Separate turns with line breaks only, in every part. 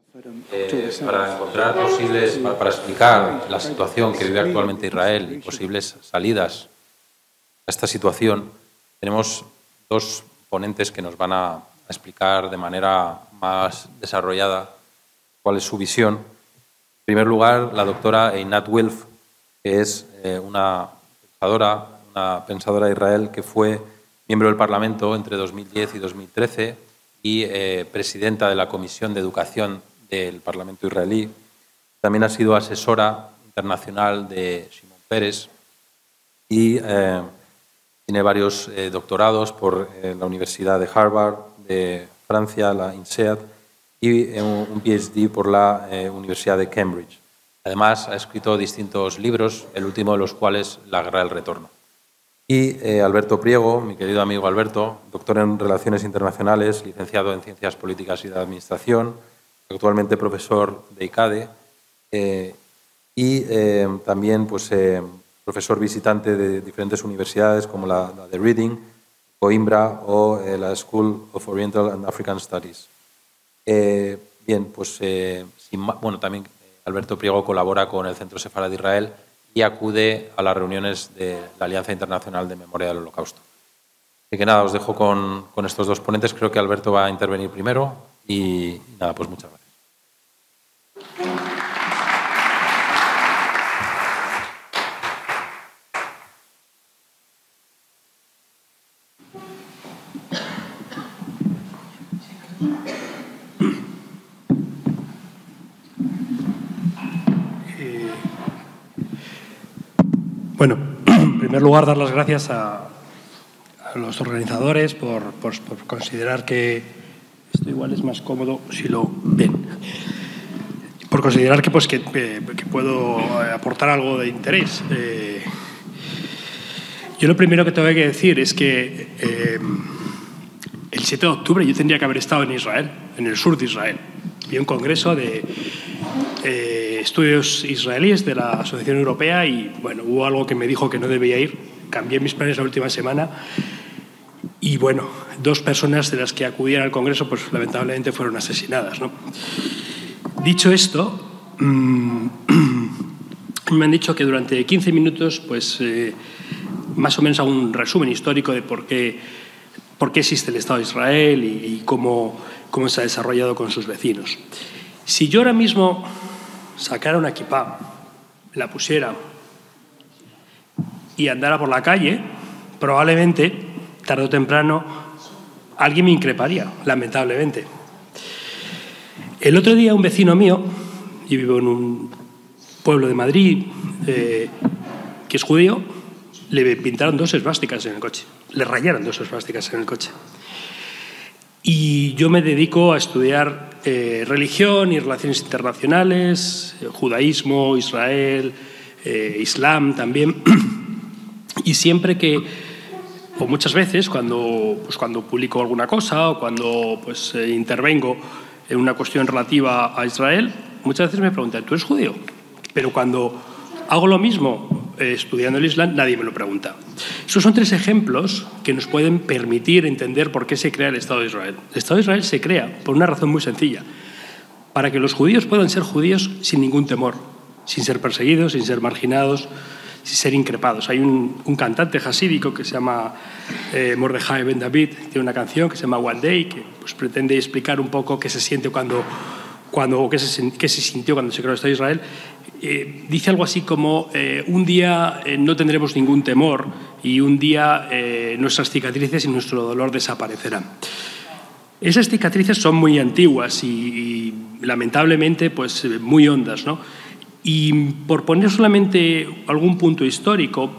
para encontrar para explicar la situación que vive actualmente Israel y posibles salidas a esta situación, tenemos dos ponentes que nos van a explicar de manera más desarrollada cuál es su visión. En primer lugar, la doctora Einat Wilf, que es una pensadora de Israel que fue miembro del Parlamento entre 2010 y 2013 y presidenta de la Comisión de Educación del Parlamento israelí. También ha sido asesora internacional de Shimon Peres y tiene varios doctorados por la Universidad de Harvard, de Francia, la INSEAD, y un PhD por la Universidad de Cambridge. Además, ha escrito distintos libros, el último de los cuales La guerra del retorno. Y Alberto Priego, mi querido amigo Alberto, doctor en Relaciones Internacionales, licenciado en Ciencias Políticas y de Administración, actualmente profesor de ICADE y también pues, profesor visitante de diferentes universidades como la de Reading, Coimbra o la School of Oriental and African Studies. Bien, pues bueno, también Alberto Priego colabora con el Centro Sefarad de Israel y acude a las reuniones de la Alianza Internacional de Memoria del Holocausto. Así que nada, os dejo con estos dos ponentes. Creo que Alberto va a intervenir primero y nada, pues muchas gracias.
Bueno, en primer lugar, dar las gracias a los organizadores por considerar que esto igual es más cómodo si lo ven. Por considerar que puedo aportar algo de interés. Yo lo primero que tengo que decir es que el 7 de octubre yo tendría que haber estado en Israel, en el sur de Israel. Vi un congreso de estudios israelíes de la Asociación Europea y, bueno, hubo algo que me dijo que no debía ir. Cambié mis planes la última semana y, bueno, 2 personas de las que acudían al congreso, pues lamentablemente fueron asesinadas, ¿no? Dicho esto, me han dicho que durante 15 minutos, pues más o menos hago un resumen histórico de por qué existe el Estado de Israel y cómo se ha desarrollado con sus vecinos. Si yo ahora mismo sacara una kipá, la pusiera y andara por la calle, probablemente, tarde o temprano, alguien me increparía, lamentablemente. El otro día un vecino mío, yo vivo en un pueblo de Madrid, que es judío, le pintaron 2 esvásticas en el coche, le rayaron 2 esvásticas en el coche. Y yo me dedico a estudiar religión y relaciones internacionales, judaísmo, Israel, islam también. Y siempre que, o muchas veces, cuando publico alguna cosa o cuando intervengo en una cuestión relativa a Israel, muchas veces me preguntan, ¿tú eres judío? Pero cuando hago lo mismo estudiando el Islam, nadie me lo pregunta. Estos son 3 ejemplos que nos pueden permitir entender por qué se crea el Estado de Israel. El Estado de Israel se crea por una razón muy sencilla, para que los judíos puedan ser judíos sin ningún temor, sin ser perseguidos, sin ser marginados, sin ser increpados. Hay un cantante hasídico que se llama Mordejai Ben David, tiene una canción que se llama One Day, que pues, pretende explicar un poco qué se siente qué se sintió cuando se creó el Estado de Israel. Dice algo así como un día no tendremos ningún temor y un día nuestras cicatrices y nuestro dolor desaparecerán. Esas cicatrices son muy antiguas y lamentablemente pues, muy hondas, ¿no? Y por poner solamente algún punto histórico,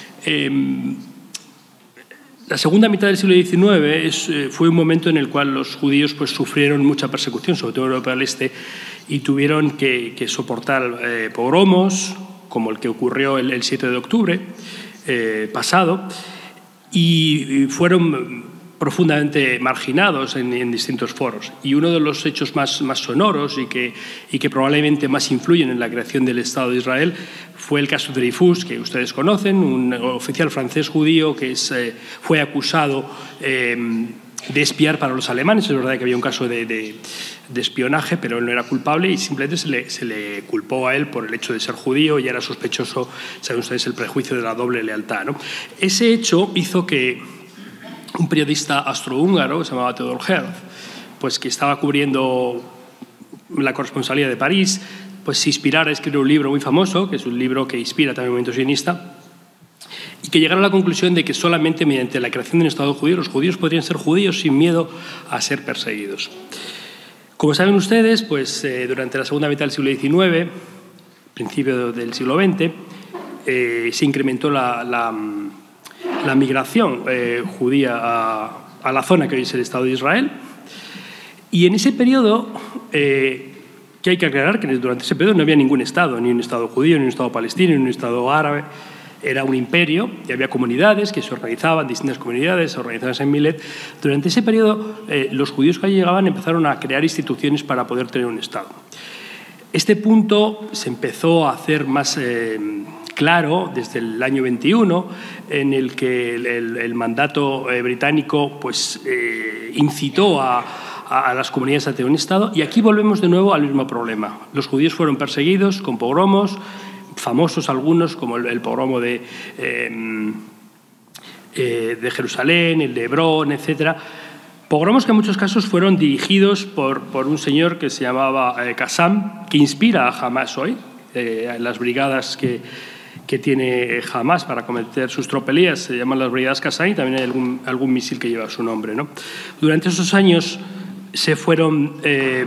la segunda mitad del siglo XIX fue un momento en el cual los judíos pues, sufrieron mucha persecución, sobre todo en Europa del Este, y tuvieron que soportar pogromos, como el que ocurrió el 7 de octubre pasado, y fueron profundamente marginados en distintos foros. Y uno de los hechos más sonoros y que probablemente más influyen en la creación del Estado de Israel fue el caso de Dreyfus, que ustedes conocen, un oficial francés judío que fue acusado espiar para los alemanes. Es verdad que había un caso de espionaje, pero él no era culpable y simplemente se le culpó a él por el hecho de ser judío y era sospechoso, saben ustedes, el prejuicio de la doble lealtad, ¿no? Ese hecho hizo que un periodista austrohúngaro, que se llamaba Theodor Herz, pues que estaba cubriendo la corresponsalía de París, pues se inspirara a escribir un libro muy famoso, que es un libro que inspira también el movimiento sionista, y que llegara a la conclusión de que solamente mediante la creación de un Estado judío los judíos podrían ser judíos sin miedo a ser perseguidos. Como saben ustedes, pues durante la segunda mitad del siglo XIX, principio del siglo XX, se incrementó la migración judía a la zona que hoy es el Estado de Israel. Y en ese periodo, que hay que aclarar que durante ese periodo no había ningún Estado, ni un Estado judío, ni un Estado palestino, ni un Estado árabe. Era un imperio y había comunidades que se organizaban, distintas comunidades organizadas en Milet. Durante ese periodo, los judíos que allí llegaban empezaron a crear instituciones para poder tener un Estado. Este punto se empezó a hacer más claro desde el año 21, en el que el mandato británico pues, incitó a las comunidades a tener un Estado. Y aquí volvemos de nuevo al mismo problema. Los judíos fueron perseguidos con pogromos, famosos algunos, como el pogromo de Jerusalén, el de Hebrón, etc. Pogromos que en muchos casos fueron dirigidos por un señor que se llamaba Qassam, que inspira a Hamas hoy, las brigadas que tiene Hamas para cometer sus tropelías, se llaman las brigadas Qassam, y también hay algún misil que lleva su nombre, ¿no? Durante esos años se fueron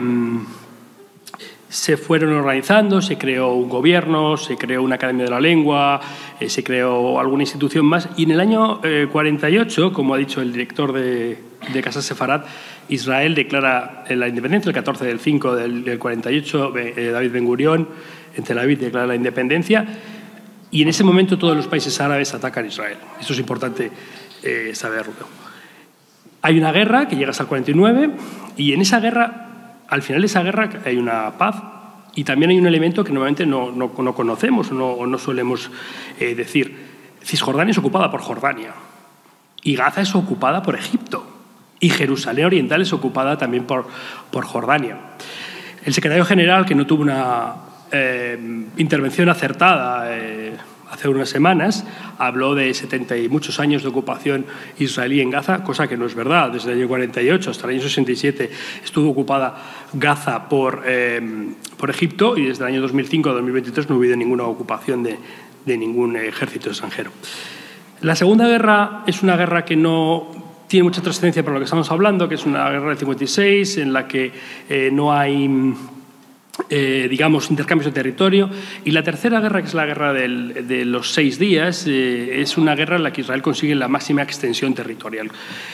organizando, se creó un gobierno, se creó una academia de la lengua, se creó alguna institución más, y en el año 48, como ha dicho el director de Casa Sefarad, Israel declara la independencia, el 14 del 5 del 48, David Ben Gurión en Tel Aviv declara la independencia, y en ese momento todos los países árabes atacan a Israel. Eso es importante saberlo. Hay una guerra que llega hasta el 49, y en esa guerra, al final de esa guerra hay una paz y también hay un elemento que normalmente no conocemos o no solemos decir. Cisjordania es ocupada por Jordania y Gaza es ocupada por Egipto y Jerusalén Oriental es ocupada también por Jordania. El secretario general, que no tuvo una intervención acertada hace unas semanas, habló de 70 y muchos años de ocupación israelí en Gaza, cosa que no es verdad. Desde el año 48 hasta el año 67 estuvo ocupada Gaza por Egipto, y desde el año 2005 a 2023 no ha habido ninguna ocupación de ningún ejército extranjero. La Segunda Guerra es una guerra que no tiene mucha trascendencia para lo que estamos hablando, que es una guerra del 56 en la que no hay digamos, intercambios de territorio. Y la Tercera Guerra, que es la guerra de los 6 días, es una guerra en la que Israel consigue la máxima extensión territorial.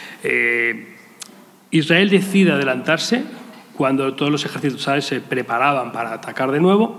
Israel decide adelantarse cuando todos los ejércitos árabes se preparaban para atacar de nuevo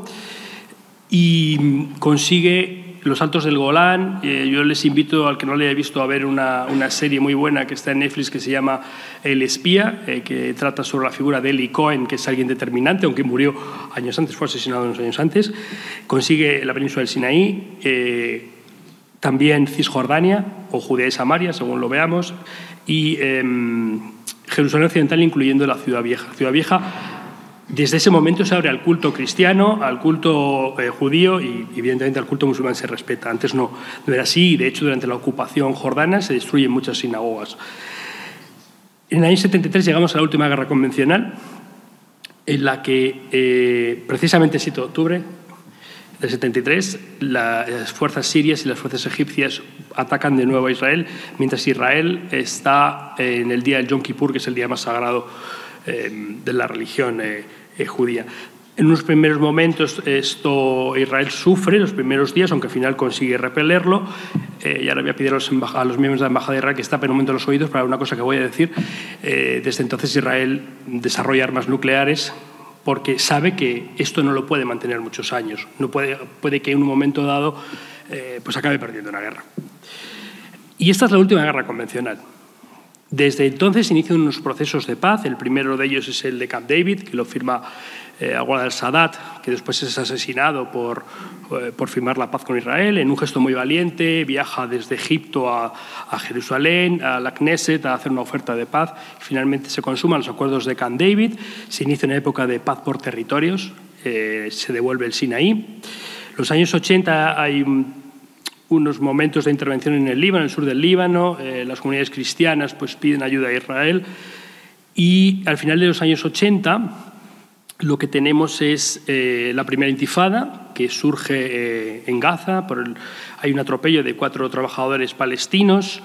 y consigue los Altos del Golán. Yo les invito, al que no le haya visto, a ver una serie muy buena que está en Netflix que se llama El Espía, que trata sobre la figura de Eli Cohen, que es alguien determinante, aunque murió años antes, fue asesinado unos años antes. Consigue la península del Sinaí, también Cisjordania o Judea y Samaria, según lo veamos, y Jerusalén Occidental, incluyendo la Ciudad Vieja. Ciudad Vieja, desde ese momento se abre al culto cristiano, al culto judío y, evidentemente, al culto musulmán se respeta. Antes no era así y, de hecho, durante la ocupación jordana se destruyen muchas sinagogas. En el año 73 llegamos a la última guerra convencional, en la que, precisamente el 7 de octubre del 73, las fuerzas sirias y las fuerzas egipcias atacan de nuevo a Israel, mientras Israel está en el día del Yom Kippur, que es el día más sagrado de la religión judía. En unos primeros momentos Israel sufre los primeros días, aunque al final consigue repelerlo. Y ahora voy a pedir a los miembros de la Embajada de Israel que tapen un momento los oídos para una cosa que voy a decir. Desde entonces Israel desarrolla armas nucleares porque sabe que esto no lo puede mantener muchos años. No puede que en un momento dado pues acabe perdiendo una guerra. Y esta es la última guerra convencional. Desde entonces inician unos procesos de paz. El primero de ellos es el de Camp David, que lo firma Anwar al-Sadat, que después es asesinado por firmar la paz con Israel. En un gesto muy valiente, viaja desde Egipto a Jerusalén, a la Knesset, a hacer una oferta de paz. Finalmente se consuman los acuerdos de Camp David, se inicia una época de paz por territorios, se devuelve el Sinaí. Los años 80 hay unos momentos de intervención en el Líbano, en el sur del Líbano. Las comunidades cristianas pues, piden ayuda a Israel. Y al final de los años 80 lo que tenemos es la primera intifada, que surge en Gaza. Hay un atropello de 4 trabajadores palestinos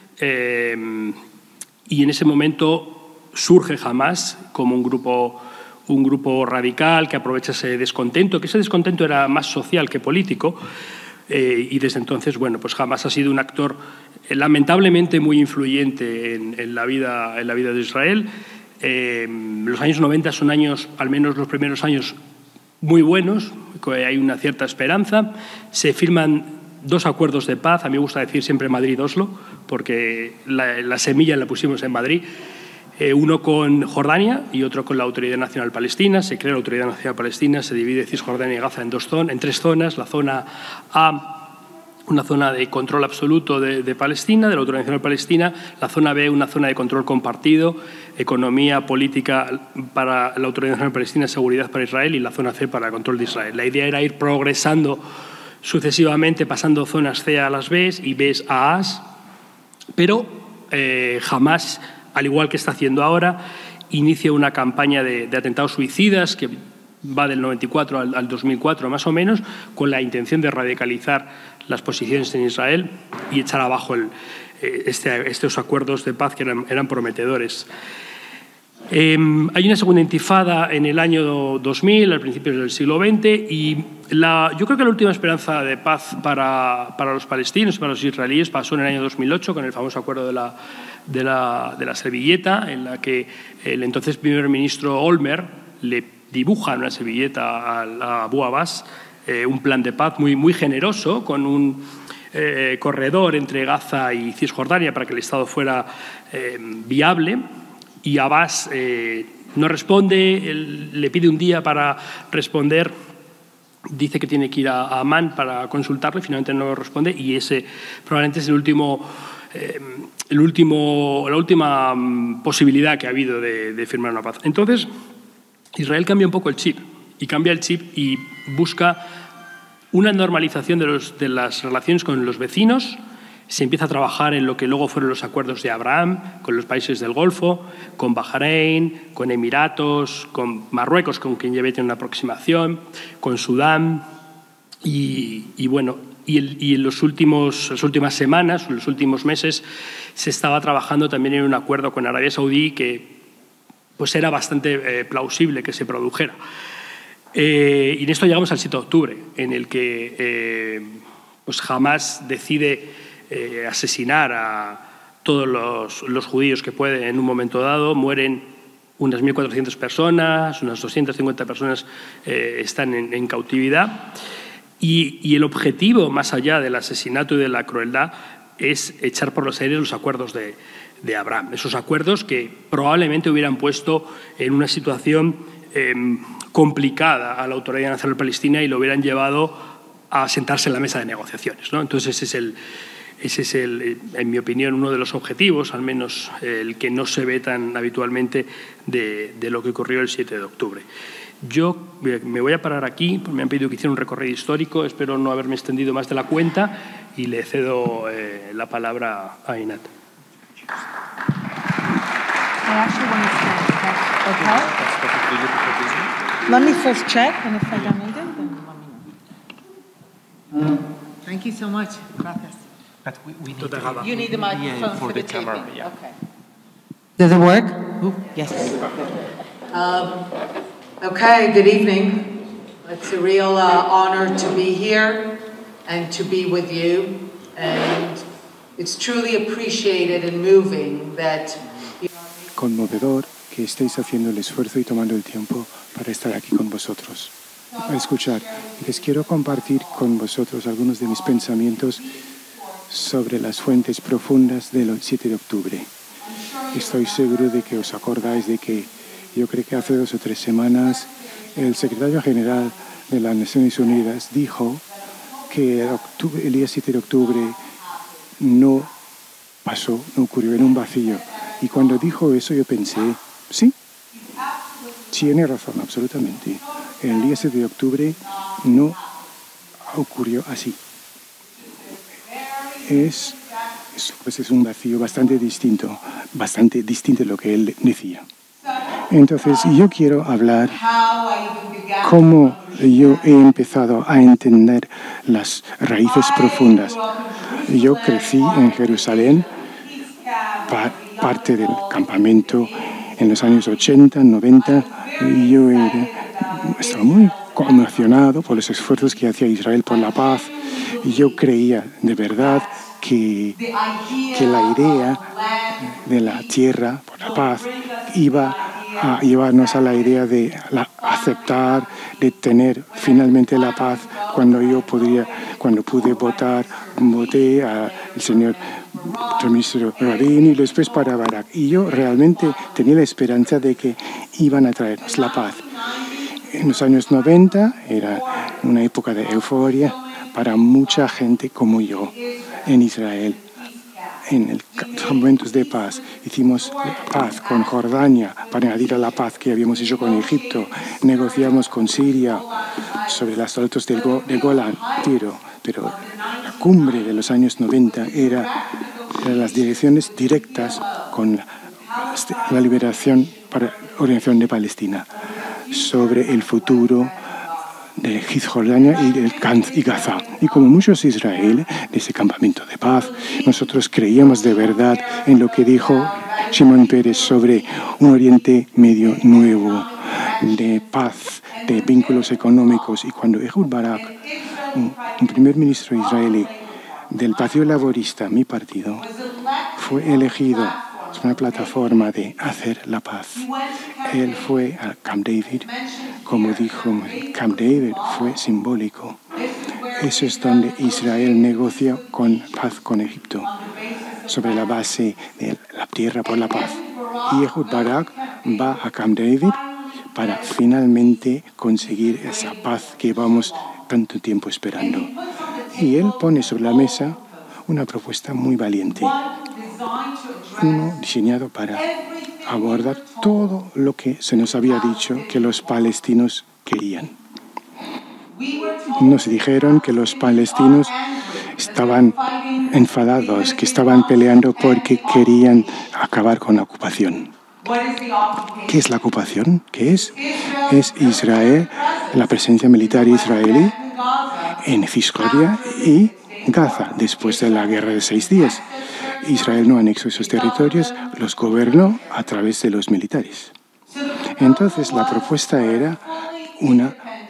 y en ese momento surge Hamás como un grupo radical que aprovecha ese descontento, que ese descontento era más social que político. Y desde entonces, bueno, pues Hamás ha sido un actor lamentablemente muy influyente en la vida de Israel. Los años 90 son años, al menos los primeros años, muy buenos, hay una cierta esperanza. Se firman 2 acuerdos de paz, a mí me gusta decir siempre Madrid-Oslo, porque la semilla la pusimos en Madrid. Uno con Jordania y otro con la Autoridad Nacional Palestina. Se crea la Autoridad Nacional Palestina, se divide Cisjordania y Gaza en 3 zonas. La zona A, una zona de control absoluto de Palestina, de la Autoridad Nacional Palestina. La zona B, una zona de control compartido, economía, política para la Autoridad Nacional Palestina, seguridad para Israel, y la zona C para el control de Israel. La idea era ir progresando sucesivamente, pasando zonas C a las B y B a A's, pero jamás, al igual que está haciendo ahora, inicia una campaña de atentados suicidas que va del 94 al 2004 más o menos, con la intención de radicalizar las posiciones en Israel y echar abajo estos acuerdos de paz que eran prometedores. Hay una segunda intifada en el año 2000, al principio del siglo XX, y yo creo que la última esperanza de paz para los palestinos y para los israelíes pasó en el año 2008 con el famoso acuerdo de la servilleta, en la que el entonces primer ministro Olmert le dibuja en una servilleta a Abu Abbas un plan de paz muy generoso, con un corredor entre Gaza y Cisjordania para que el Estado fuera viable. Y Abbas no responde, le pide un día para responder, dice que tiene que ir a Amán para consultarlo y finalmente no responde, y ese probablemente es la última posibilidad que ha habido de firmar una paz. Entonces, Israel cambia un poco el chip y busca una normalización de las relaciones con los vecinos. Se empieza a trabajar en lo que luego fueron los acuerdos de Abraham con los países del Golfo, con Bahrein, con Emiratos, con Marruecos, con quien ya tiene una aproximación, con Sudán y en las últimas semanas, en los últimos meses, se estaba trabajando también en un acuerdo con Arabia Saudí que pues era bastante plausible que se produjera. Y en esto llegamos al 7 de octubre, en el que pues Hamás decide asesinar a todos los judíos que puede en un momento dado. Mueren unas 1.400 personas, unas 250 personas están en cautividad. Y el objetivo, más allá del asesinato y de la crueldad, es echar por los aires los acuerdos de Abraham. Esos acuerdos que probablemente hubieran puesto en una situación complicada a la Autoridad Nacional Palestina y lo hubieran llevado a sentarse en la mesa de negociaciones, ¿no? Entonces ese es, en mi opinión, uno de los objetivos, al menos el que no se ve tan habitualmente, de lo que ocurrió el 7 de octubre. Yo me voy a parar aquí, porque me han pedido que hiciera un recorrido histórico, espero no haberme extendido más de la cuenta y le cedo la palabra a Einat.
Let me first check, and if I don't need it, then let me know. Thank you so much. Gracias.
But we need
You need the microphone
for the
taping.
camera, yeah.
Okay. Does it work? Yes. Okay, good evening. It's a real honor to be here and to be with you. And it's truly appreciated and moving that you
Conmovedor que estéis haciendo el esfuerzo y tomando el tiempo para estar aquí con vosotros, a escuchar. Les quiero compartir con vosotros algunos de mis pensamientos sobre las fuentes profundas del 7 de octubre. Estoy seguro de que os acordáis de que yo creo que hace 2 o 3 semanas el secretario general de las Naciones Unidas dijo que el día 7 de octubre no pasó, no ocurrió en un vacío. Y cuando dijo eso yo pensé, sí, tiene razón, absolutamente. El día 7 de octubre no ocurrió así. Es un vacío bastante distinto de lo que él decía. Entonces, yo quiero hablar cómo yo he empezado a entender las raíces profundas. Yo crecí en Jerusalén, parte del campamento en los años 80, 90, y yo estaba muy conmocionado por los esfuerzos que hacía Israel por la paz, y yo creía de verdad que la idea de la tierra por la paz iba a llevarnos a la idea de aceptar, de tener finalmente la paz. Cuando pude voté al señor ministro Rabin y después para Barak. Y yo realmente tenía la esperanza de que iban a traernos la paz. En los años 90 era una época de euforia para mucha gente como yo en Israel. En los momentos de paz hicimos paz con Jordania para añadir a la paz que habíamos hecho con Egipto. Negociamos con Siria sobre los altos del Golán, pero la cumbre de los años 90 era las direcciones directas con la liberación para la Organización de Palestina sobre el futuro de Cisjordania y Gaza. Y como muchos israelíes de ese campamento de paz, nosotros creíamos de verdad en lo que dijo Shimon Peres sobre un Oriente Medio nuevo, de paz, de vínculos económicos. Y cuando Ehud Barak, un primer ministro israelí del Partido Laborista, mi partido, fue elegido una plataforma de hacer la paz. Él fue a Camp David, como dijo, Camp David fue simbólico. Eso es donde Israel negocia paz con Egipto, sobre la base de la tierra por la paz. Y Ehud Barak va a Camp David para finalmente conseguir esa paz que llevamos tanto tiempo esperando. Y él pone sobre la mesa una propuesta muy valiente. Uno diseñado para abordar todo lo que se nos había dicho que los palestinos querían. Nos dijeron que los palestinos estaban enfadados, que estaban peleando porque querían acabar con la ocupación. ¿Qué es la ocupación? ¿Qué es? Es Israel, la presencia militar israelí en Cisjordania y Gaza, después de la guerra de 6 días. Israel no anexó esos territorios, los gobernó a través de los militares. Entonces, la propuesta era un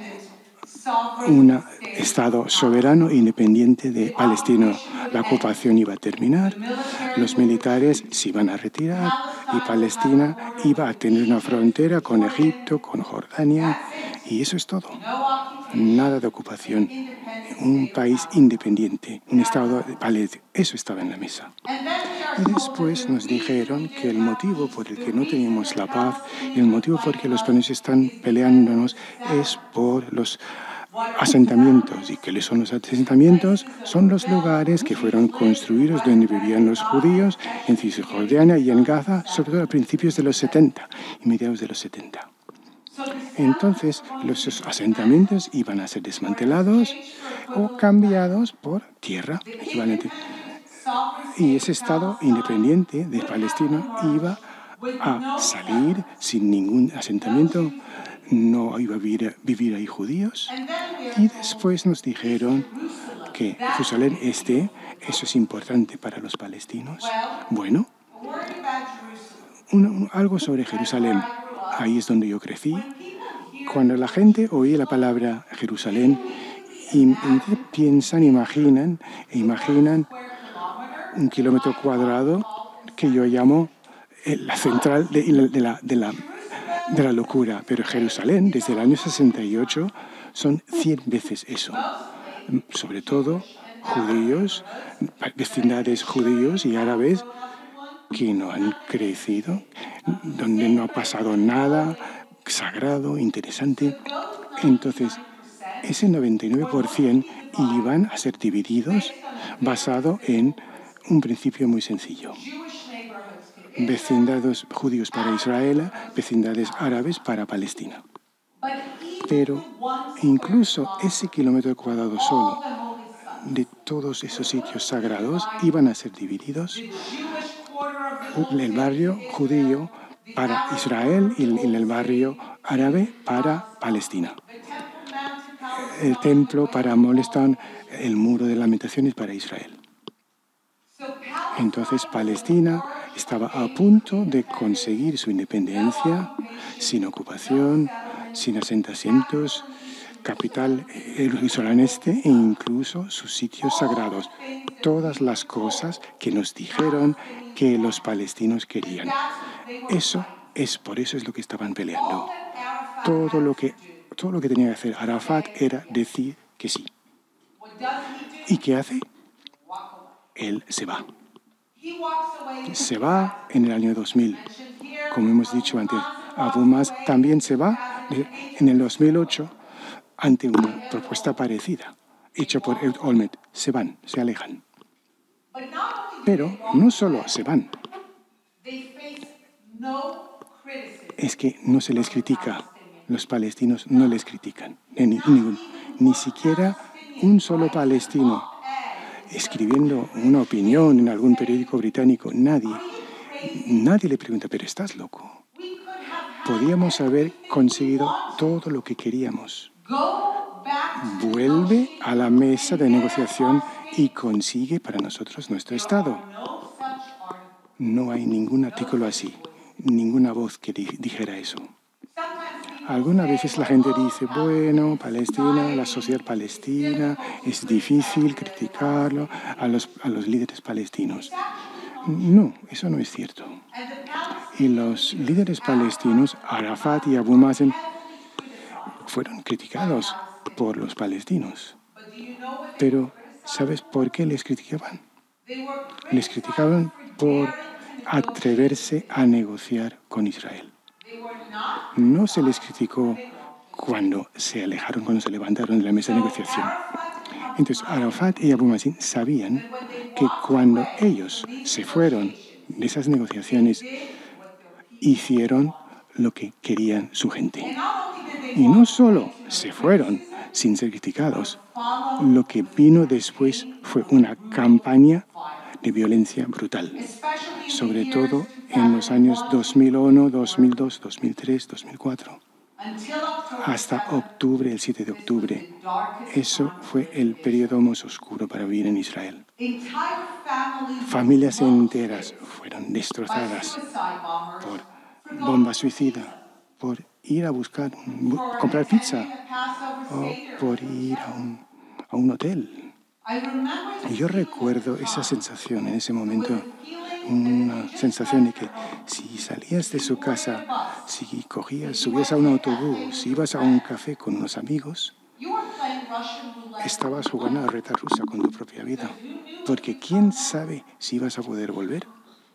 Estado soberano e independiente de Palestina. La ocupación iba a terminar, los militares se iban a retirar y Palestina iba a tener una frontera con Egipto, con Jordania, y eso es todo. Nada de ocupación. Un país independiente, un Estado de Palestina. Eso estaba en la mesa. Y después nos dijeron que el motivo por el que no teníamos la paz y el motivo por el que los palestinos están peleándonos es por los asentamientos. ¿Y qué son los asentamientos? Son los lugares que fueron construidos donde vivían los judíos en Cisjordania y en Gaza, sobre todo a principios de los 70 y mediados de los 70. Entonces, los asentamientos iban a ser desmantelados o cambiados por tierra equivalente. Y ese Estado independiente de Palestina iba a salir sin ningún asentamiento. No iba a vivir ahí judíos. Y después nos dijeron que Jerusalén Este, eso es importante para los palestinos. Bueno, algo sobre Jerusalén. Ahí es donde yo crecí. Cuando la gente oye la palabra Jerusalén, piensan, imaginan un kilómetro cuadrado que yo llamo la central de la locura. Pero Jerusalén, desde el año 68, son 100 veces eso. Sobre todo judíos, vecindades judíos y árabes que no han crecido, donde no ha pasado nada, sagrado, interesante. Entonces, ese 99% iban a ser divididos basado en un principio muy sencillo. Vecindades judíos para Israel, vecindades árabes para Palestina. Pero incluso ese kilómetro cuadrado solo de todos esos sitios sagrados iban a ser divididos. El barrio judío para Israel y el barrio árabe para Palestina. El templo para Molestán, el muro de lamentaciones para Israel. Entonces Palestina estaba a punto de conseguir su independencia sin ocupación, sin asentamientos, capital Jerusalén Este e incluso sus sitios sagrados. Todas las cosas que nos dijeron que los palestinos querían. Por eso es lo que estaban peleando. Todo lo que tenía que hacer Arafat era decir que sí. ¿Y qué hace? Él se va. Se va en el año 2000. Como hemos dicho antes, Abu Mazen también se va en el 2008 ante una propuesta parecida, hecha por Ehud Olmert. Se van, se alejan. Pero no solo se van. Es que no se les critica. Los palestinos no les critican. Ni siquiera un solo palestino escribiendo una opinión en algún periódico británico. Nadie le pregunta, ¿pero estás loco? Podíamos haber conseguido todo lo que queríamos. Vuelve a la mesa de negociación y consigue para nosotros nuestro Estado. No hay ningún artículo así, ninguna voz que dijera eso. Algunas veces la gente dice, bueno, Palestina, la sociedad palestina, es difícil criticarlo a los líderes palestinos. No, eso no es cierto. Y los líderes palestinos, Arafat y Abu Mazen, fueron criticados por los palestinos. Pero, ¿sabes por qué les criticaban? Les criticaban por atreverse a negociar con Israel. No se les criticó cuando se alejaron, cuando se levantaron de la mesa de negociación. Entonces, Arafat y Abu Mazen sabían que cuando ellos se fueron de esas negociaciones, hicieron lo que querían su gente. Y no solo se fueron sin ser criticados, lo que vino después fue una campaña de violencia brutal, sobre todo en los años 2001, 2002, 2003, 2004, hasta octubre, el 7 de octubre. Eso fue el periodo más oscuro para vivir en Israel. Familias enteras fueron destrozadas por bomba suicida, por ir a comprar pizza o por ir a un hotel. Y yo recuerdo esa sensación en ese momento, una sensación de que si salías de su casa, si subías a un autobús, si ibas a un café con unos amigos, estabas jugando a la ruleta rusa con tu propia vida, porque quién sabe si ibas a poder volver.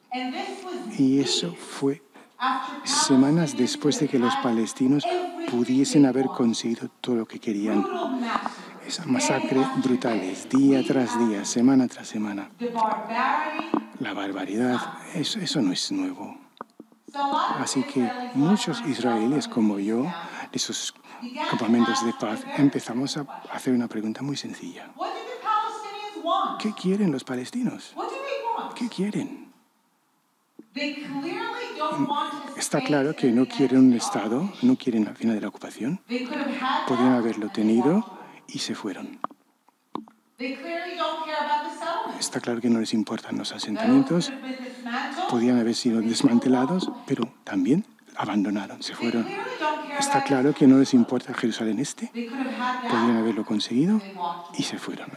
Y eso fue semanas después de que los palestinos pudiesen haber conseguido todo lo que querían. Esa masacre brutales, día tras día, semana tras semana. La barbaridad, eso no es nuevo. Así que muchos israelíes como yo, de esos campamentos de paz, empezamos a hacer una pregunta muy sencilla. ¿Qué quieren los palestinos? ¿Qué quieren? Está claro que no quieren un Estado, no quieren la fin de la ocupación. Podrían haberlo tenido y se fueron. Está claro que no les importan los asentamientos. Podían haber sido desmantelados, pero también abandonaron, se fueron. Está claro que no les importa Jerusalén Este. Podían haberlo conseguido y se fueron.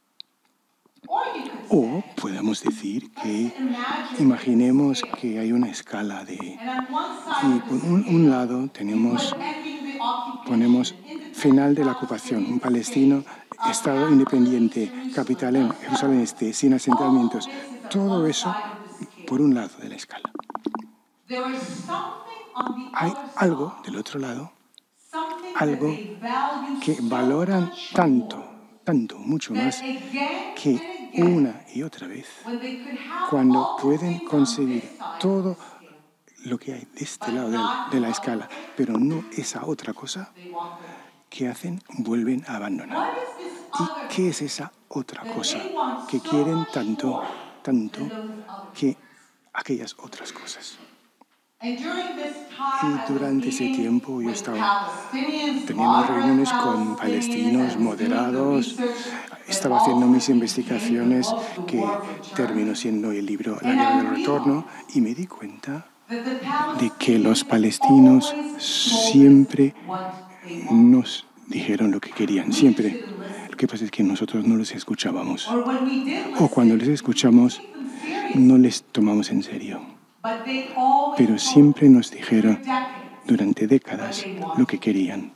O podemos decir que imaginemos que hay una escala y por un lado ponemos final de la ocupación, un palestino, Estado independiente, capital en Jerusalén Este, sin asentamientos. Todo eso por un lado de la escala. hay algo del otro lado, algo que valoran tanto, mucho más, que una y otra vez, cuando pueden conseguir todo lo que hay de este lado de la escala, pero no esa otra cosa, ¿qué hacen? Vuelven a abandonar. ¿Y qué es esa otra cosa que quieren tanto que aquellas otras cosas? Y durante ese tiempo yo estaba teniendo reuniones con palestinos moderados, estaba haciendo mis investigaciones que terminó siendo el libro La Guerra del Retorno, y me di cuenta de que los palestinos siempre nos dijeron lo que querían, siempre. Lo que pasa es que nosotros no los escuchábamos, o cuando les escuchamos no les tomamos en serio. Pero siempre nos dijeron durante décadas lo que querían.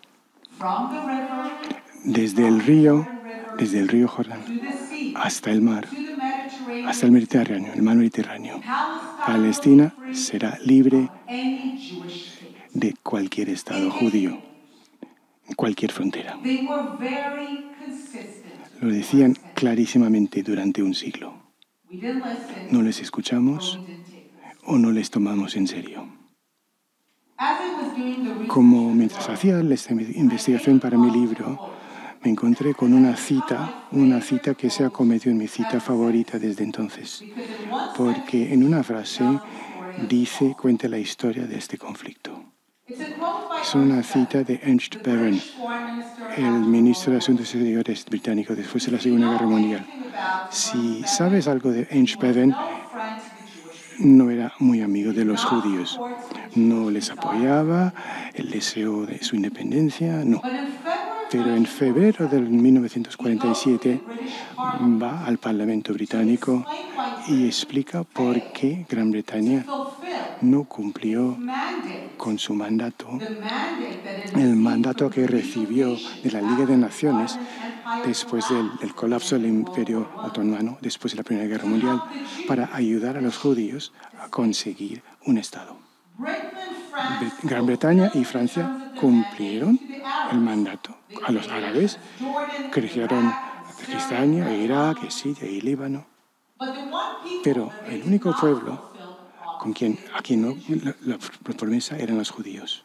Desde el río Jordán hasta el mar, hasta el Mediterráneo, el mar Mediterráneo. Palestina será libre de cualquier Estado judío, cualquier frontera. Lo decían clarísimamente durante un siglo. No les escuchamos o no les tomamos en serio. Como mientras hacía esta investigación para mi libro, me encontré con una cita que se ha convertido en mi cita favorita desde entonces, porque en una frase cuenta la historia de este conflicto. Es una cita de Ernst Bevin, el ministro de Asuntos Exteriores británico después de la Segunda Guerra Mundial. Si sabes algo de Ernst Bevin, no era muy amigo de los judíos, no les apoyaba el deseo de su independencia, no. Pero en febrero de 1947 va al Parlamento británico y explica por qué Gran Bretaña no cumplió con su mandato, el mandato que recibió de la Liga de Naciones después del colapso del Imperio Otomano, después de la Primera Guerra Mundial, para ayudar a los judíos a conseguir un Estado. Gran Bretaña y Francia cumplieron el mandato. A los árabes crecieron Cisjordania, Irak, Siria y Líbano. Pero el único pueblo a quien no la promesa eran los judíos.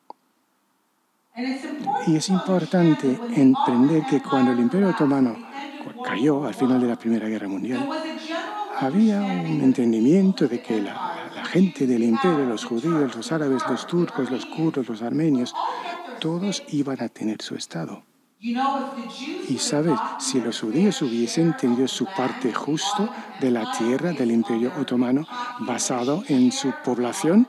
Y es importante entender que cuando el Imperio Otomano cayó al final de la Primera Guerra Mundial, había un entendimiento de que la gente del imperio, los judíos, los árabes, los turcos, los kurdos, los armenios, todos iban a tener su Estado. Y sabes, si los judíos hubiesen tenido su parte justo de la tierra del Imperio Otomano basado en su población,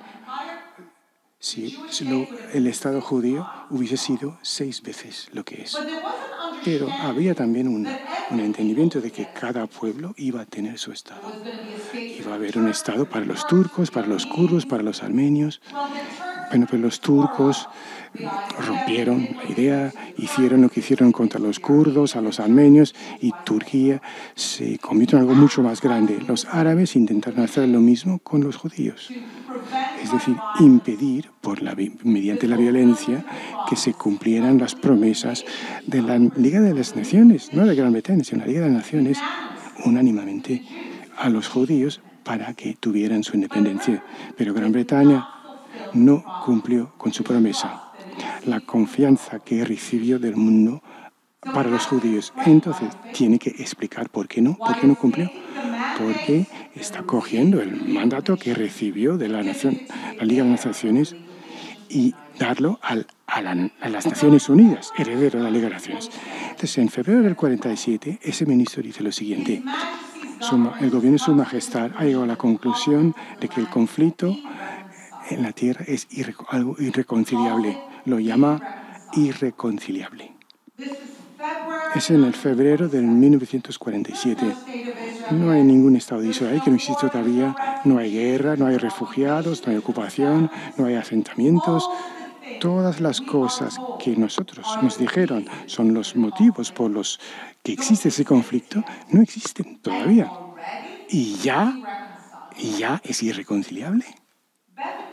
el Estado judío hubiese sido 6 veces lo que es. Pero había también un entendimiento de que cada pueblo iba a tener su Estado. Iba a haber un Estado para los turcos, para los kurdos, para los armenios. Bueno, pues los turcos rompieron la idea, hicieron lo que hicieron contra los kurdos, a los armenios, y Turquía se convirtió en algo mucho más grande. Los árabes intentaron hacer lo mismo con los judíos. Es decir, impedir mediante la violencia que se cumplieran las promesas de la Liga de las Naciones, no de Gran Bretaña, sino la Liga de las Naciones, unánimemente a los judíos para que tuvieran su independencia. Pero Gran Bretaña no cumplió con su promesa, la confianza que recibió del mundo para los judíos. Entonces, tiene que explicar por qué no cumplió. Porque está cogiendo el mandato que recibió de la Liga de las Naciones y darlo a las Naciones Unidas, heredero de la Liga de las Naciones. Entonces, en febrero del 47, ese ministro dice lo siguiente: el gobierno de Su Majestad ha llegado a la conclusión de que el conflicto en la tierra es algo irreconciliable. Lo llama irreconciliable. Es en el febrero del 1947. No hay ningún Estado de Israel que no existe todavía. No hay guerra, no hay refugiados, no hay ocupación, no hay asentamientos. Todas las cosas que nos dijeron son los motivos por los que existe ese conflicto, no existen todavía. Y ya es irreconciliable.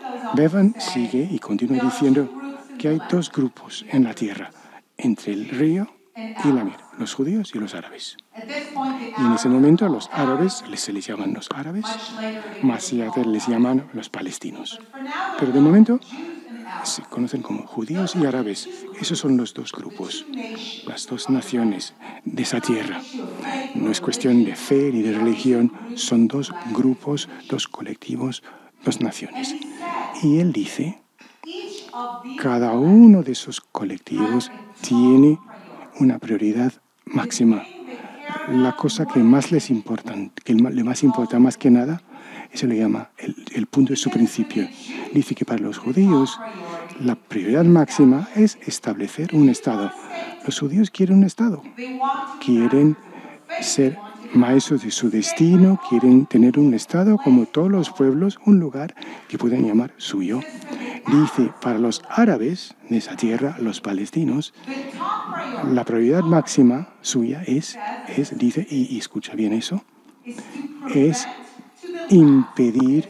Bevan sigue y continúa diciendo que hay dos grupos en la tierra, entre el río y la Mir, los judíos y los árabes. Y en ese momento los árabes, se les llaman los árabes, más tarde les llaman los palestinos. Pero de momento se conocen como judíos y árabes. Esos son los dos grupos, las dos naciones de esa tierra. No es cuestión de fe ni de religión, son dos grupos, dos colectivos, dos naciones. Y él dice, cada uno de esos colectivos tiene una prioridad máxima. La cosa que más les importa, que le más importa más que nada, eso le llama el punto de su principio. Dice que para los judíos la prioridad máxima es establecer un Estado. Los judíos quieren un Estado, quieren ser maestros de su destino, quieren tener un Estado como todos los pueblos, un lugar que puedan llamar suyo. Dice, para los árabes de esa tierra, los palestinos, la prioridad máxima suya es dice, y escucha bien eso, es impedir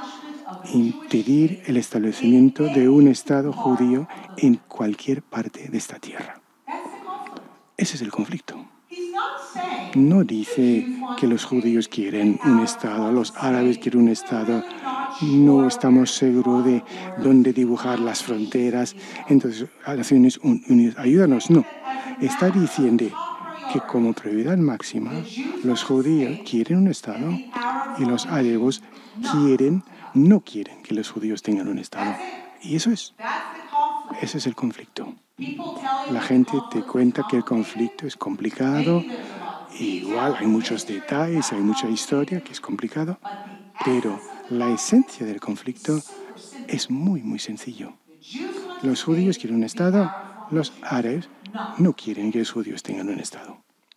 el establecimiento de un Estado judío en cualquier parte de esta tierra. Ese es el conflicto. No dice que los judíos quieren un Estado, los árabes quieren un Estado, no estamos seguros de dónde dibujar las fronteras, entonces Naciones Unidas, ayúdanos. No, está diciendo que como prioridad máxima los judíos quieren un Estado y los árabes no quieren que los judíos tengan un Estado. Y ese es el conflicto. La gente te cuenta que el conflicto es complicado, igual hay muchos detalles, hay mucha historia que es complicado, pero la esencia del conflicto es muy, muy sencillo. Los judíos quieren un Estado, los árabes no quieren que los judíos tengan un Estado.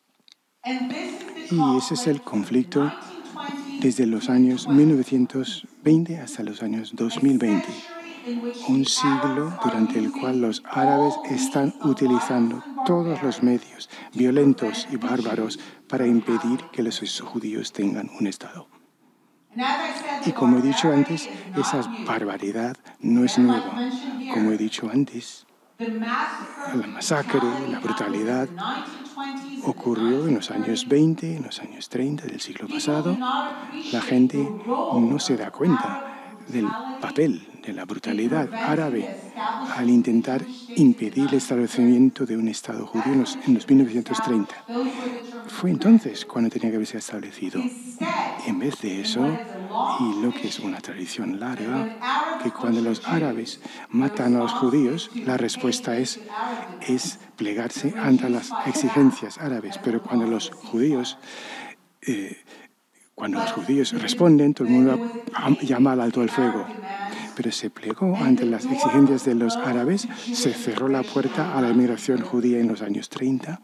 Y ese es el conflicto desde los años 1920 hasta los años 2020. Un siglo durante el cual los árabes están utilizando todos los medios violentos y bárbaros para impedir que los judíos tengan un Estado. Y como he dicho antes, esa barbaridad no es nueva. Como he dicho antes, la masacre, la brutalidad ocurrió en los años 20, en los años 30 del siglo pasado. La gente no se da cuenta del papel de la brutalidad árabe al intentar impedir el establecimiento de un Estado judío en los 1930. Fue entonces cuando tenía que haberse establecido. En vez de eso, y lo que es una tradición larga, que cuando los árabes matan a los judíos, la respuesta es plegarse ante las exigencias árabes. Pero cuando los judíos responden, todo el mundo llama al alto el fuego. Pero se plegó ante las exigencias de los árabes, se cerró la puerta a la inmigración judía en los años 30.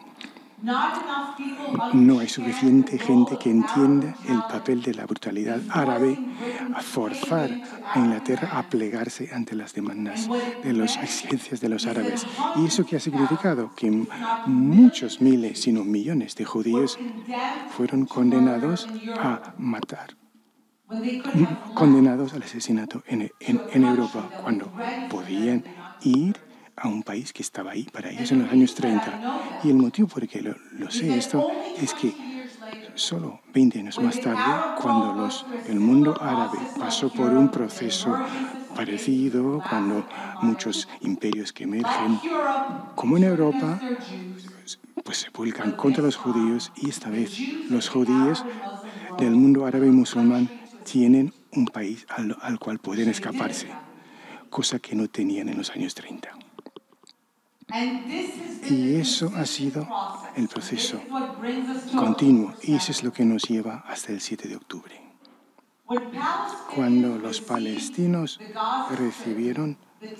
No hay suficiente gente que entienda el papel de la brutalidad árabe a forzar a Inglaterra a plegarse ante las demandas de las exigencias de los árabes. ¿Y eso qué ha significado? Que muchos miles, sino millones de judíos fueron condenados a matar, condenados al asesinato en Europa, cuando podían ir a un país que estaba ahí para ellos en los años 30. Y el motivo por el que lo sé esto es que solo 20 años más tarde, cuando el mundo árabe pasó por un proceso parecido, cuando muchos imperios que emergen, como en Europa, pues se publican contra los judíos, y esta vez los judíos del mundo árabe y musulmán tienen un país al cual pueden escaparse, cosa que no tenían en los años 30. Y eso ha sido el proceso continuo, y eso es lo que nos lleva hasta el 7 de octubre. Cuando los palestinos recibieron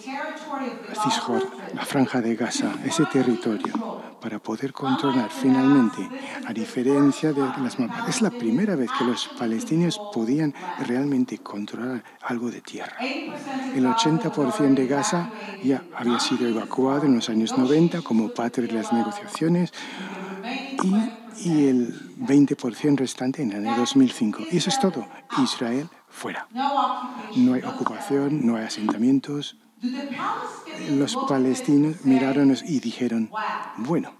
la franja de Gaza, ese territorio, para poder controlar finalmente, a diferencia de las mapas, es la primera vez que los palestinos podían realmente controlar algo de tierra. El 80% de Gaza ya había sido evacuado en los años 90 como parte de las negociaciones, y el 20% restante en el año 2005. Y eso es todo. Israel fuera. No hay ocupación, no hay asentamientos. Los palestinos miraron y dijeron, bueno,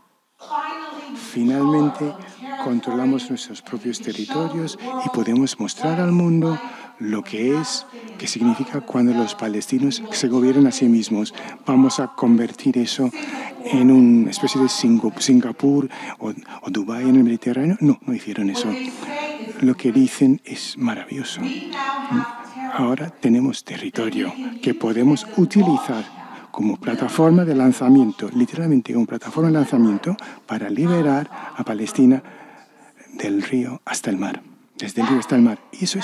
finalmente controlamos nuestros propios territorios y podemos mostrar al mundo lo que significa cuando los palestinos se gobiernan a sí mismos. Vamos a convertir eso en una especie de Singapur o Dubái en el Mediterráneo. No hicieron eso. Lo que dicen es maravilloso. Ahora tenemos territorio que podemos utilizar como plataforma de lanzamiento, literalmente como plataforma de lanzamiento para liberar a Palestina del río hasta el mar, desde el río hasta el mar. Y eso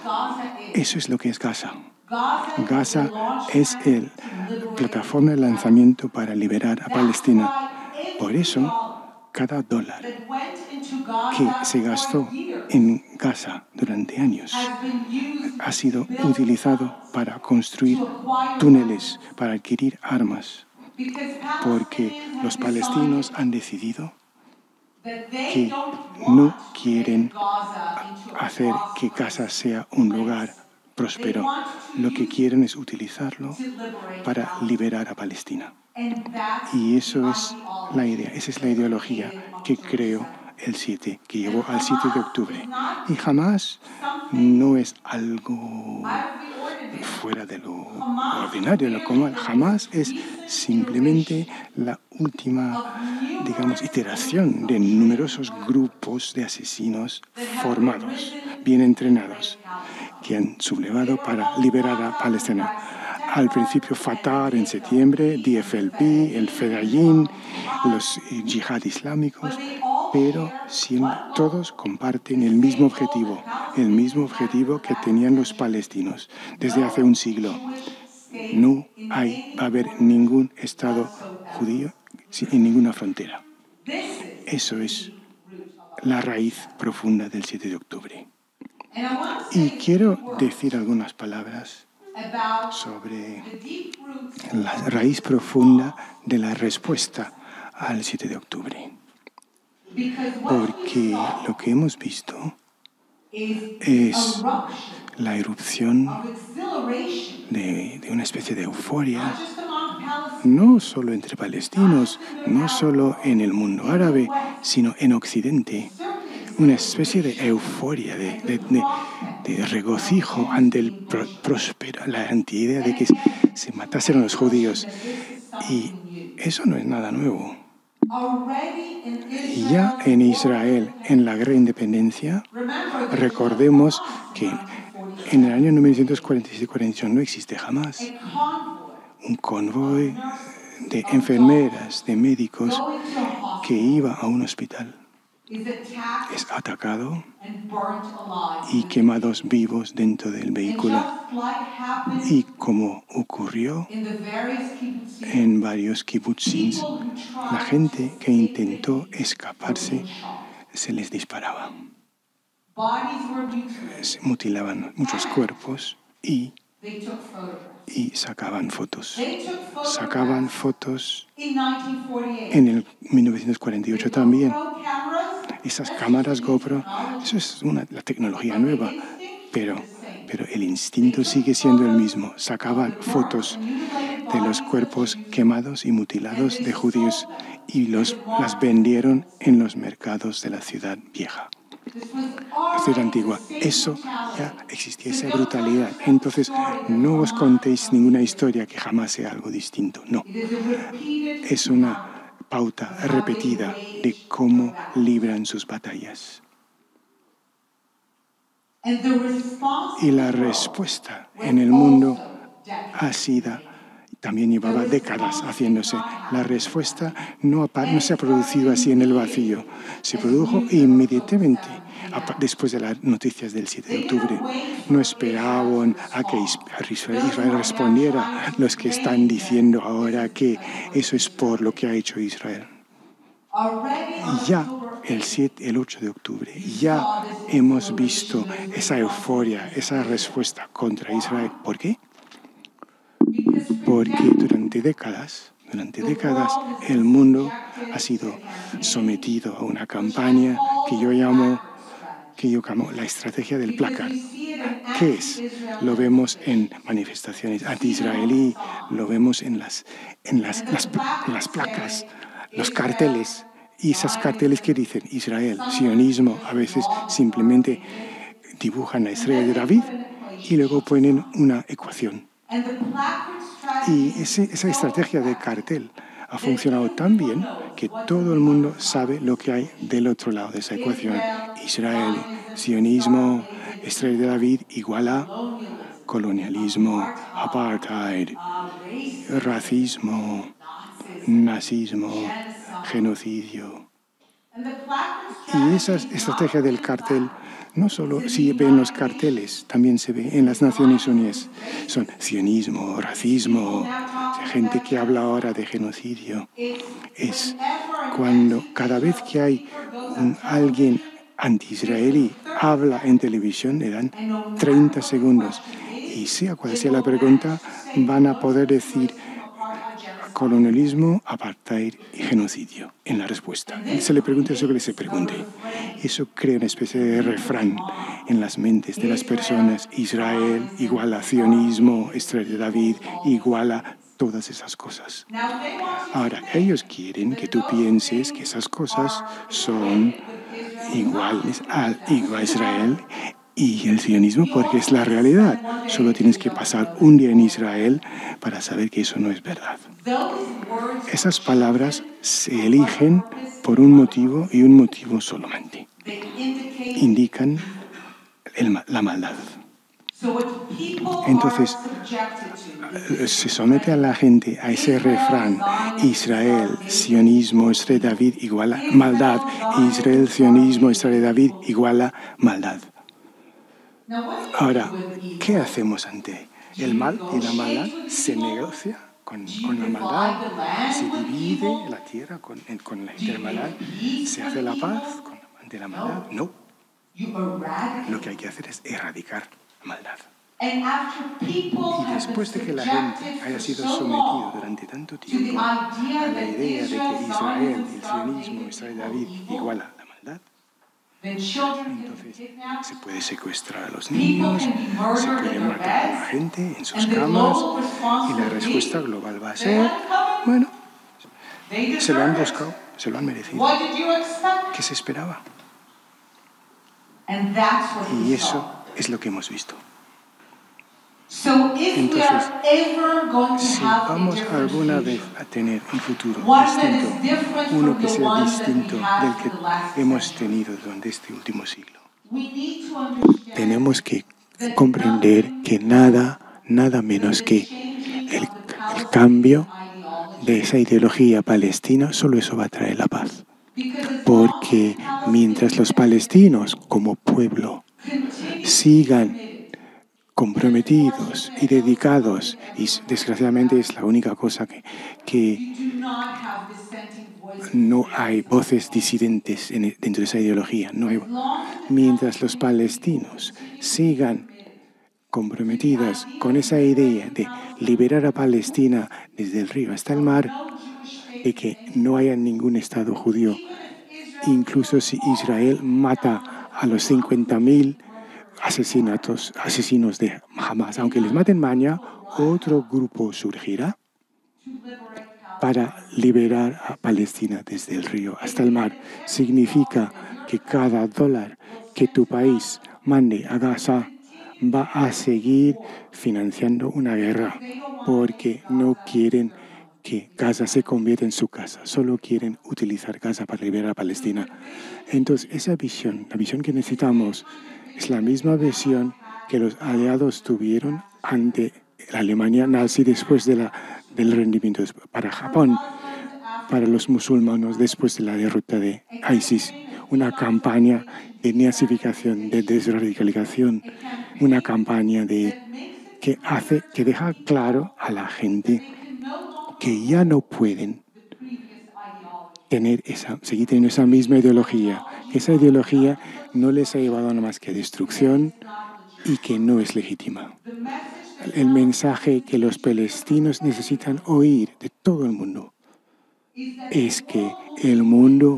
es lo que es Gaza. Gaza es la plataforma de lanzamiento para liberar a Palestina. Por eso, cada dólar que se gastó en Gaza durante años ha sido utilizado para construir túneles, para adquirir armas, porque los palestinos han decidido que no quieren hacer que Gaza sea un lugar próspero. Lo que quieren es utilizarlo para liberar a Palestina. Y eso es la idea, esa es la ideología que creó que llevó al 7 de octubre. Y jamás no es algo fuera de lo ordinario, lo común. Jamás es simplemente la última, iteración de numerosos grupos de asesinos formados, bien entrenados, que han sublevado para liberar a Palestina. Al principio Fatah en septiembre, DFLP, el Fedayeen, los yihad islámicos, pero siempre todos comparten el mismo objetivo que tenían los palestinos desde hace un siglo. No va a haber ningún Estado judío en ninguna frontera. Eso es la raíz profunda del 7 de octubre. Y quiero decir algunas palabras sobre la raíz profunda de la respuesta al 7 de octubre. Porque lo que hemos visto es la erupción de una especie de euforia, no solo entre palestinos, no solo en el mundo árabe, sino en Occidente. Una especie de euforia, de regocijo ante la antiidea de que se matasen a los judíos. Y eso no es nada nuevo. Ya en Israel, en la Guerra de Independencia, recordemos que en el año 1947-48 no existe jamás un convoy de enfermeras, de médicos que iba a un hospital. Es atacado y quemados vivos dentro del vehículo. Y como ocurrió en varios kibbutzim, la gente que intentó escaparse se les disparaba. Se mutilaban muchos cuerpos y sacaban fotos. Sacaban fotos en el 1948 también. Esas cámaras GoPro, eso es la tecnología nueva, pero el instinto sigue siendo el mismo. Sacaban fotos de los cuerpos quemados y mutilados de judíos y las vendieron en los mercados de la ciudad vieja, la ciudad antigua. Eso ya existía, esa brutalidad. Entonces, no os contéis ninguna historia que jamás sea algo distinto. No. Es una pauta repetida de cómo libran sus batallas. Y la respuesta en el mundo ha sido, también llevaba décadas haciéndose. La respuesta no se ha producido así en el vacío. Se produjo inmediatamente después de las noticias del 7 de octubre. No esperaban a que Israel respondiera los que están diciendo ahora que eso es por lo que ha hecho Israel. Y ya el 8 de octubre, ya hemos visto esa euforia, esa respuesta contra Israel. ¿Por qué? Porque durante décadas el mundo ha sido sometido a una campaña que yo llamo la estrategia del plácar. ¿Qué es? Lo vemos en manifestaciones anti-israelí, lo vemos en las placas, los carteles. Y esas carteles que dicen Israel, sionismo, a veces simplemente dibujan la estrella de David y luego ponen una ecuación. Y esa estrategia de cartel ha funcionado tan bien que todo el mundo sabe lo que hay del otro lado de esa ecuación. Israel, sionismo, estrella de David igual a colonialismo, apartheid, racismo, nazismo, genocidio. Y esa estrategia del cartel no solo se ve en los carteles, también se ve en las Naciones Unidas. Son sionismo, racismo, gente que habla ahora de genocidio. Es cuando cada vez que hay alguien anti-israelí habla en televisión, le dan 30 segundos. Y sea cual sea la pregunta, van a poder decir colonialismo, apartheid y genocidio en la respuesta. Se le pregunta eso que se pregunte. Eso crea una especie de refrán en las mentes de las personas. Israel igual a sionismo, estrella de David igual a todas esas cosas. Ahora, ellos quieren que tú pienses que esas cosas son iguales a Israel y el sionismo, porque es la realidad. Solo tienes que pasar un día en Israel para saber que eso no es verdad. Esas palabras se eligen por un motivo y un motivo solamente. Indican la maldad. Entonces, se somete a la gente a ese refrán: Israel, sionismo, estrella de David igual a maldad. Israel, sionismo, estrella de David igual a maldad. Ahora, ¿qué hacemos ante el mal y la maldad? Se negocia con la maldad, se divide la tierra con la gente de la maldad, se hace la paz ante la maldad. No. Lo que hay que hacer es erradicar la maldad. Y después de que la gente haya sido sometida durante tanto tiempo a la idea de que Israel, el sionismo, Israel, David igual a la maldad, entonces se puede secuestrar a los niños, se puede matar a la gente en sus camas, y la respuesta global va a ser: bueno, se lo han buscado, se lo han merecido. ¿Qué se esperaba? Y eso es lo que hemos visto. Entonces, si vamos alguna vez a tener un futuro distinto, uno que sea distinto del que hemos tenido durante este último siglo, tenemos que comprender que nada menos que el cambio de esa ideología palestina, solo eso va a traer la paz. Porque mientras los palestinos como pueblo sigan comprometidos y dedicados, y desgraciadamente es la única cosa que no hay voces disidentes dentro de esa ideología. Mientras los palestinos sigan comprometidos con esa idea de liberar a Palestina desde el río hasta el mar, de que no haya ningún Estado judío, incluso si Israel mata a los 50.000 asesinos de Hamas, aunque les maten mañana, otro grupo surgirá para liberar a Palestina desde el río hasta el mar. Significa que cada dólar que tu país mande a Gaza va a seguir financiando una guerra, porque no quieren que Gaza se convierta en su casa, solo quieren utilizar Gaza para liberar a Palestina. Entonces, esa visión, la visión que necesitamos, es la misma visión que los aliados tuvieron ante la Alemania nazi después del rendimiento para Japón, para los musulmanes después de la derrota de ISIS. Una campaña de nazificación, de desradicalización, una campaña que deja claro a la gente que ya no pueden seguir teniendo esa misma ideología, que esa ideología no les ha llevado a nada más que destrucción y que no es legítima. El mensaje que los palestinos necesitan oír de todo el mundo es que el mundo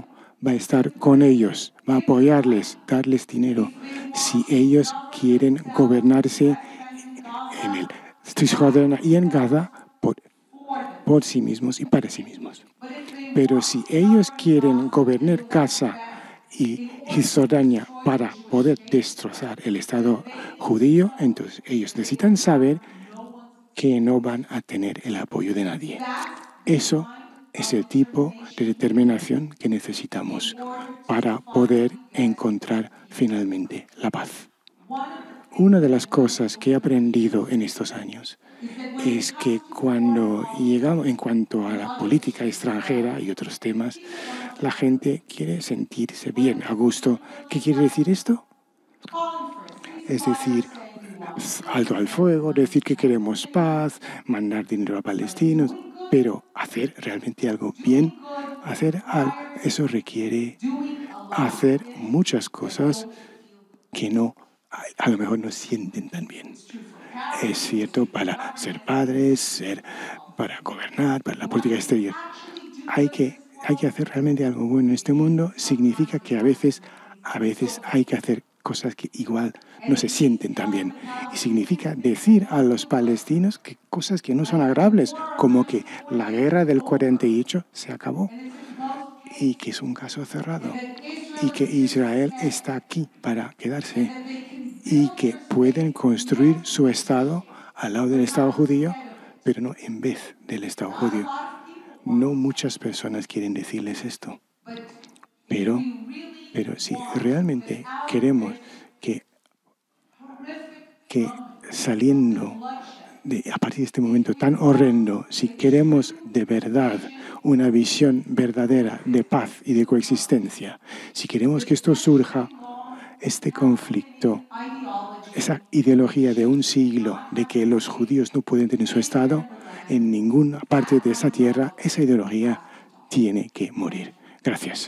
va a estar con ellos, va a apoyarles, darles dinero, si ellos quieren gobernarse en el Cisjordania y en Gaza por sí mismos y para sí mismos. Pero si ellos quieren gobernar Gaza y Cisjordania para poder destrozar el Estado judío, entonces ellos necesitan saber que no van a tener el apoyo de nadie. Eso es el tipo de determinación que necesitamos para poder encontrar finalmente la paz. Una de las cosas que he aprendido en estos años es que cuando llegamos en cuanto a la política extranjera y otros temas, la gente quiere sentirse bien, a gusto. ¿Qué quiere decir esto? Es decir, alto al fuego, decir que queremos paz, mandar dinero a palestinos, pero hacer realmente algo bien, eso requiere hacer muchas cosas que a lo mejor no sienten tan bien. Es cierto para ser padres, para gobernar, para la política exterior. Hay que hacer realmente algo bueno en este mundo. Significa que a veces hay que hacer cosas que igual no se sienten tan bien. Y significa decir a los palestinos que cosas que no son agradables, como que la guerra del 48 se acabó y que es un caso cerrado y que Israel está aquí para quedarse y que pueden construir su Estado al lado del Estado judío, pero no en vez del Estado judío. No muchas personas quieren decirles esto, pero si realmente queremos que saliendo a partir de este momento tan horrendo, si queremos de verdad una visión verdadera de paz y de coexistencia, si queremos que esto surja, este conflicto, esa ideología de un siglo de que los judíos no pueden tener su Estado en ninguna parte de esa tierra, esa ideología tiene que morir. Gracias.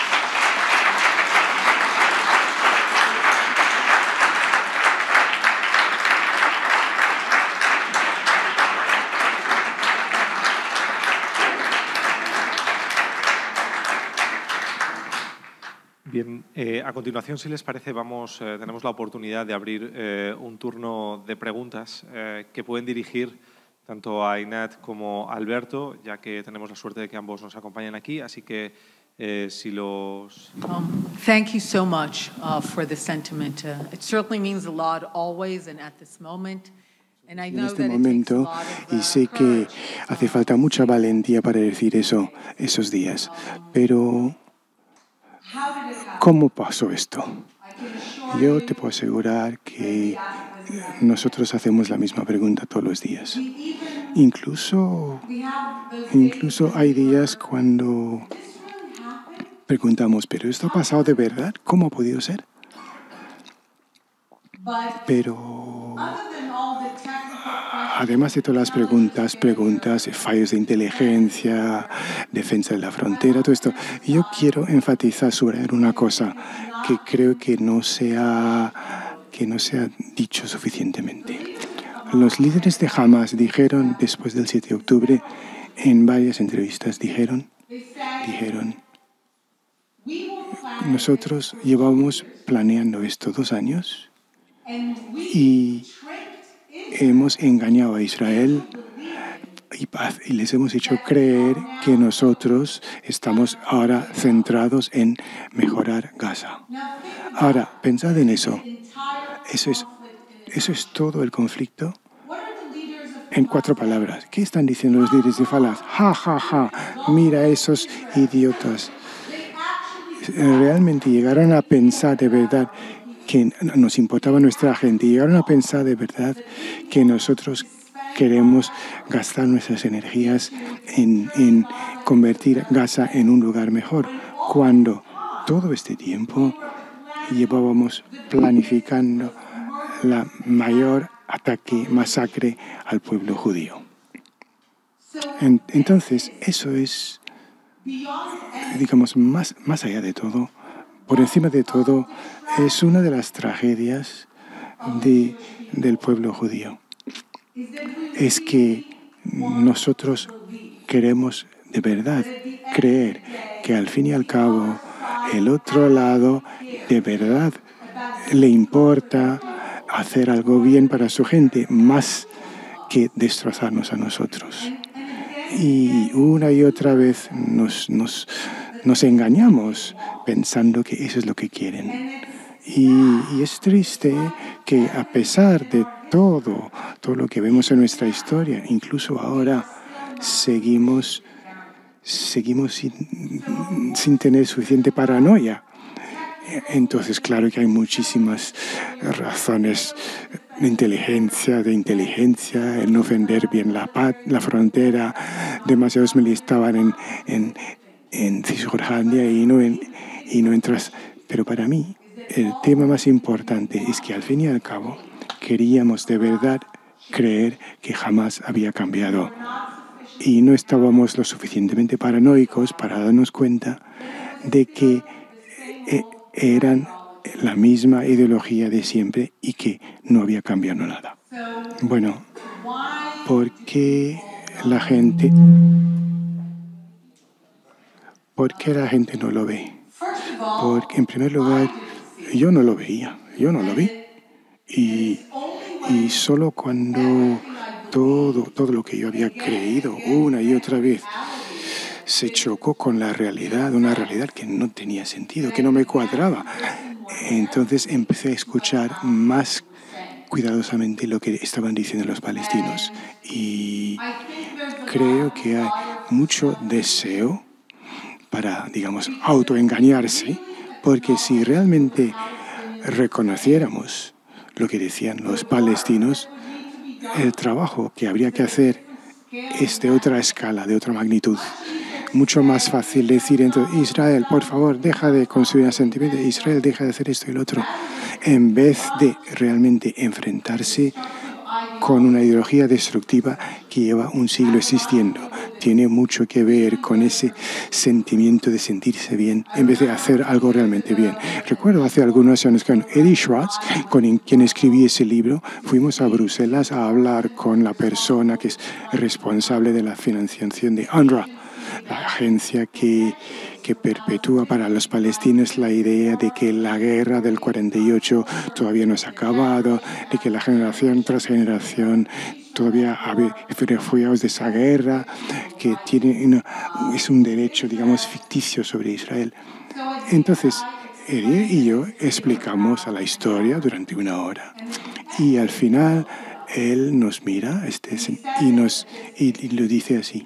Bien, a continuación, si les parece, tenemos la oportunidad de abrir un turno de preguntas que pueden dirigir tanto a Einat como a Alberto, ya que tenemos la suerte de que ambos nos acompañan aquí, así que si los...
Thank you so much for the sentiment. It certainly means a lot always and at this moment.
En este momento, y sé que hace falta mucha valentía para decir eso esos días, pero ¿cómo pasó esto? Yo te puedo asegurar que nosotros hacemos la misma pregunta todos los días. Incluso hay días cuando preguntamos, ¿pero esto ha pasado de verdad? ¿Cómo ha podido ser? Pero además de todas las preguntas, fallos de inteligencia, defensa de la frontera, todo esto, yo quiero enfatizar sobre una cosa que creo que no se ha dicho suficientemente. Los líderes de Hamas dijeron después del 7 de octubre, en varias entrevistas, dijeron, nosotros llevamos planeando esto 2 años y hemos engañado a Israel y les hemos hecho creer que nosotros estamos ahora centrados en mejorar Gaza. Ahora, pensad en eso. Eso es todo el conflicto. En 4 palabras. ¿Qué están diciendo los líderes de Falaz? Ja, ja, ja. Mira esos idiotas. Realmente llegaron a pensar de verdad que nos importaba nuestra gente. Llegaron a pensar de verdad que nosotros queremos gastar nuestras energías en convertir Gaza en un lugar mejor, cuando todo este tiempo llevábamos planificando la mayor masacre al pueblo judío. Entonces, eso es, digamos, más allá de todo, por encima de todo, es una de las tragedias del pueblo judío. Es que nosotros queremos de verdad creer que al fin y al cabo el otro lado de verdad le importa hacer algo bien para su gente, más que destrozarnos a nosotros. Y una y otra vez nos engañamos pensando que eso es lo que quieren. Y es triste que a pesar de todo lo que vemos en nuestra historia, incluso ahora, seguimos sin tener suficiente paranoia. Entonces, claro que hay muchísimas razones de inteligencia, el no ofender bien la frontera. Demasiados miles estaban en Cisjordania y no entras. Pero para mí, el tema más importante es que al fin y al cabo queríamos de verdad creer que jamás había cambiado. Y no estábamos lo suficientemente paranoicos para darnos cuenta de que eran la misma ideología de siempre y que no había cambiado nada. Bueno, ¿por qué la gente no lo ve? Porque en primer lugar, yo no lo veía, yo no lo vi. Y solo cuando todo lo que yo había creído una y otra vez se chocó con la realidad, una realidad que no tenía sentido, que no me cuadraba. Entonces empecé a escuchar más cuidadosamente lo que estaban diciendo los palestinos. Y creo que hay mucho deseo para, digamos, autoengañarse, porque si realmente reconociéramos lo que decían los palestinos, el trabajo que habría que hacer es de otra escala, de otra magnitud. Mucho más fácil decir entonces, Israel, por favor, deja de construir asentamientos, Israel, deja de hacer esto y lo otro, en vez de realmente enfrentarse con una ideología destructiva que lleva un siglo existiendo. Tiene mucho que ver con ese sentimiento de sentirse bien en vez de hacer algo realmente bien. Recuerdo hace algunos años con Eddie Schwartz, con quien escribí ese libro, fuimos a Bruselas a hablar con la persona que es responsable de la financiación de UNRWA, la agencia que perpetúa para los palestinos la idea de que la guerra del 48 todavía no se ha acabado, de que la generación tras generación todavía hay refugiados de esa guerra, que es un derecho, digamos, ficticio sobre Israel. Entonces, él y yo explicamos a la historia durante una hora. Y al final, él nos mira y lo dice así.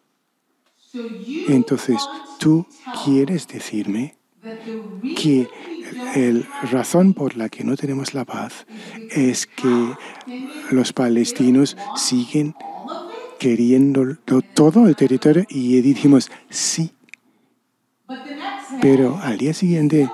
Entonces, ¿tú quieres decirme que la razón por la que no tenemos la paz es que los palestinos siguen queriendo todo el territorio? Y dijimos, sí. Pero al día siguiente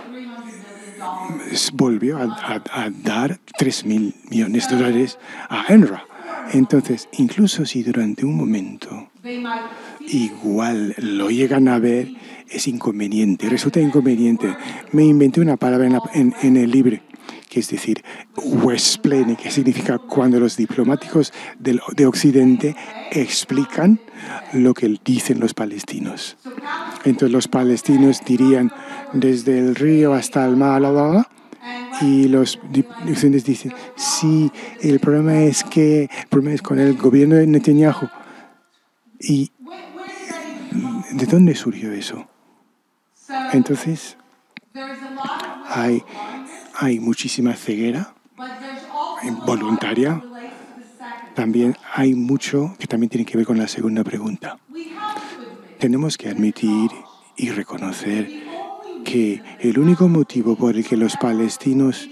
volvió a dar $3.000 millones a UNRWA. Entonces, incluso si durante un momento igual lo llegan a ver, es inconveniente, resulta inconveniente. Me inventé una palabra en el libro, que es decir, Westplaining, que significa cuando los diplomáticos de Occidente explican lo que dicen los palestinos. Entonces los palestinos dirían desde el río hasta el mar, y los occidentales dicen, sí, el problema es con el gobierno de Netanyahu. ¿Y de dónde surgió eso? Entonces, hay muchísima ceguera voluntaria. También hay mucho que también tiene que ver con la segunda pregunta. Tenemos que admitir y reconocer que el único motivo por el que los palestinos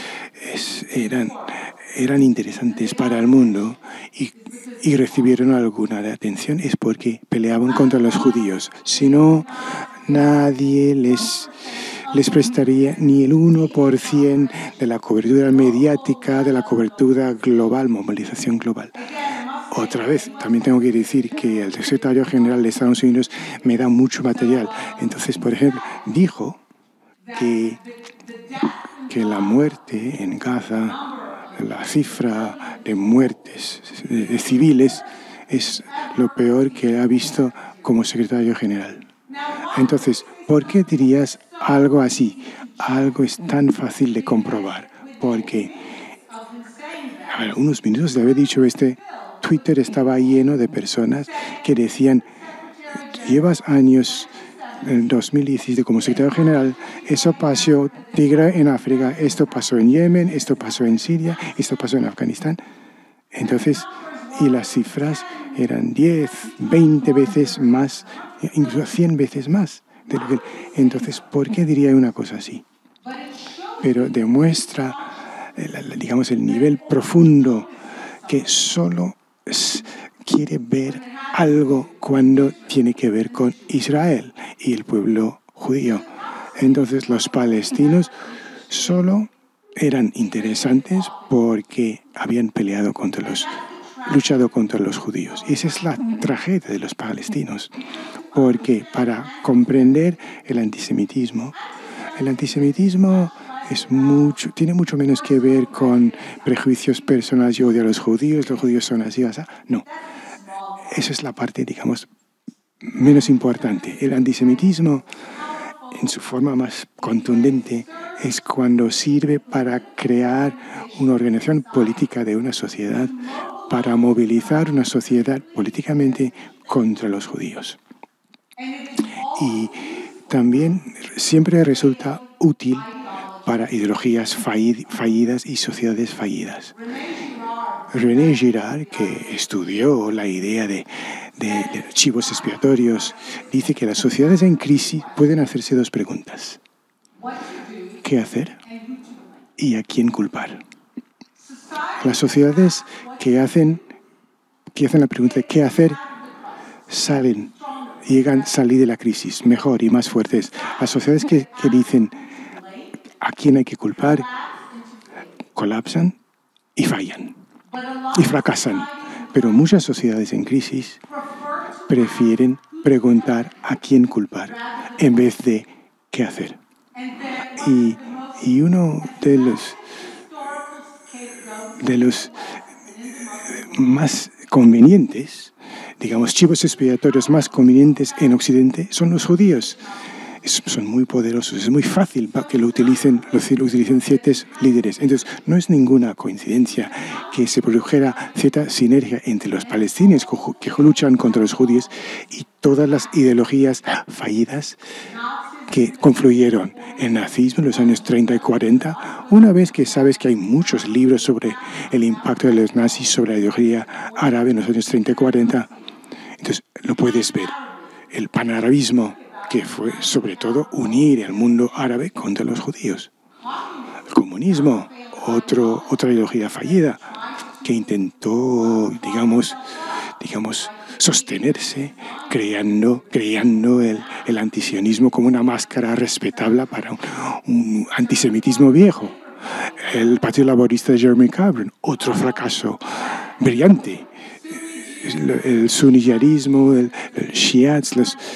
eran interesantes para el mundo y recibieron alguna atención es porque peleaban contra los judíos. Si no, nadie les prestaría ni el 1% de la cobertura mediática, de la cobertura global, movilización global. Otra vez, también tengo que decir que el secretario general de Estados Unidos me da mucho material. Entonces, por ejemplo, dijo que la muerte en Gaza, la cifra de muertes de civiles, es lo peor que ha visto como secretario general. Entonces, ¿por qué dirías algo así. Algo es tan fácil de comprobar, porque a ver, unos minutos de haber dicho Twitter estaba lleno de personas que decían, llevas años en 2017 como secretario general, eso pasó en África, esto pasó en Yemen, esto pasó en Siria, esto pasó en Afganistán. Entonces, y las cifras eran 10, 20 veces más, incluso 100 veces más. Entonces, ¿por qué diría una cosa así? Pero demuestra, digamos, el nivel profundo que solo quiere ver algo cuando tiene que ver con Israel y el pueblo judío. Entonces los palestinos solo eran interesantes porque habían luchado contra los judíos. Y esa es la tragedia de los palestinos, porque para comprender el antisemitismo tiene mucho menos que ver con prejuicios personales. Yo odio a los judíos son así, así. No, esa es la parte, digamos, menos importante. El antisemitismo, en su forma más contundente, es cuando sirve para crear una organización política de una sociedad, para movilizar una sociedad políticamente contra los judíos. Y también siempre resulta útil para ideologías fallidas y sociedades fallidas. René Girard, que estudió la idea de chivos expiatorios, dice que las sociedades en crisis pueden hacerse dos preguntas. ¿Qué hacer? ¿Y a quién culpar? Las sociedades que hacen la pregunta de ¿qué hacer? Llegan a salir de la crisis mejor y más fuertes. Las sociedades que dicen a quién hay que culpar, colapsan y fallan y fracasan. Pero muchas sociedades en crisis prefieren preguntar a quién culpar en vez de qué hacer. Y uno de los más convenientes, digamos, chivos expiatorios más convenientes en Occidente son los judíos. Son muy poderosos, es muy fácil que lo utilicen ciertos líderes. Entonces, no es ninguna coincidencia que se produjera cierta sinergia entre los palestinos que luchan contra los judíos y todas las ideologías fallidas que confluyeron en el nazismo en los años 30 y 40. Una vez que sabes que hay muchos libros sobre el impacto de los nazis sobre la ideología árabe en los años 30 y 40, entonces lo puedes ver. El panarabismo, que fue sobre todo unir al mundo árabe contra los judíos. El comunismo, otra ideología fallida, que intentó, digamos, sostenerse creando el antisionismo como una máscara respetable para un antisemitismo viejo. El Partido Laborista de Jeremy Corbyn, otro fracaso brillante. El suniyarismo, el shiats,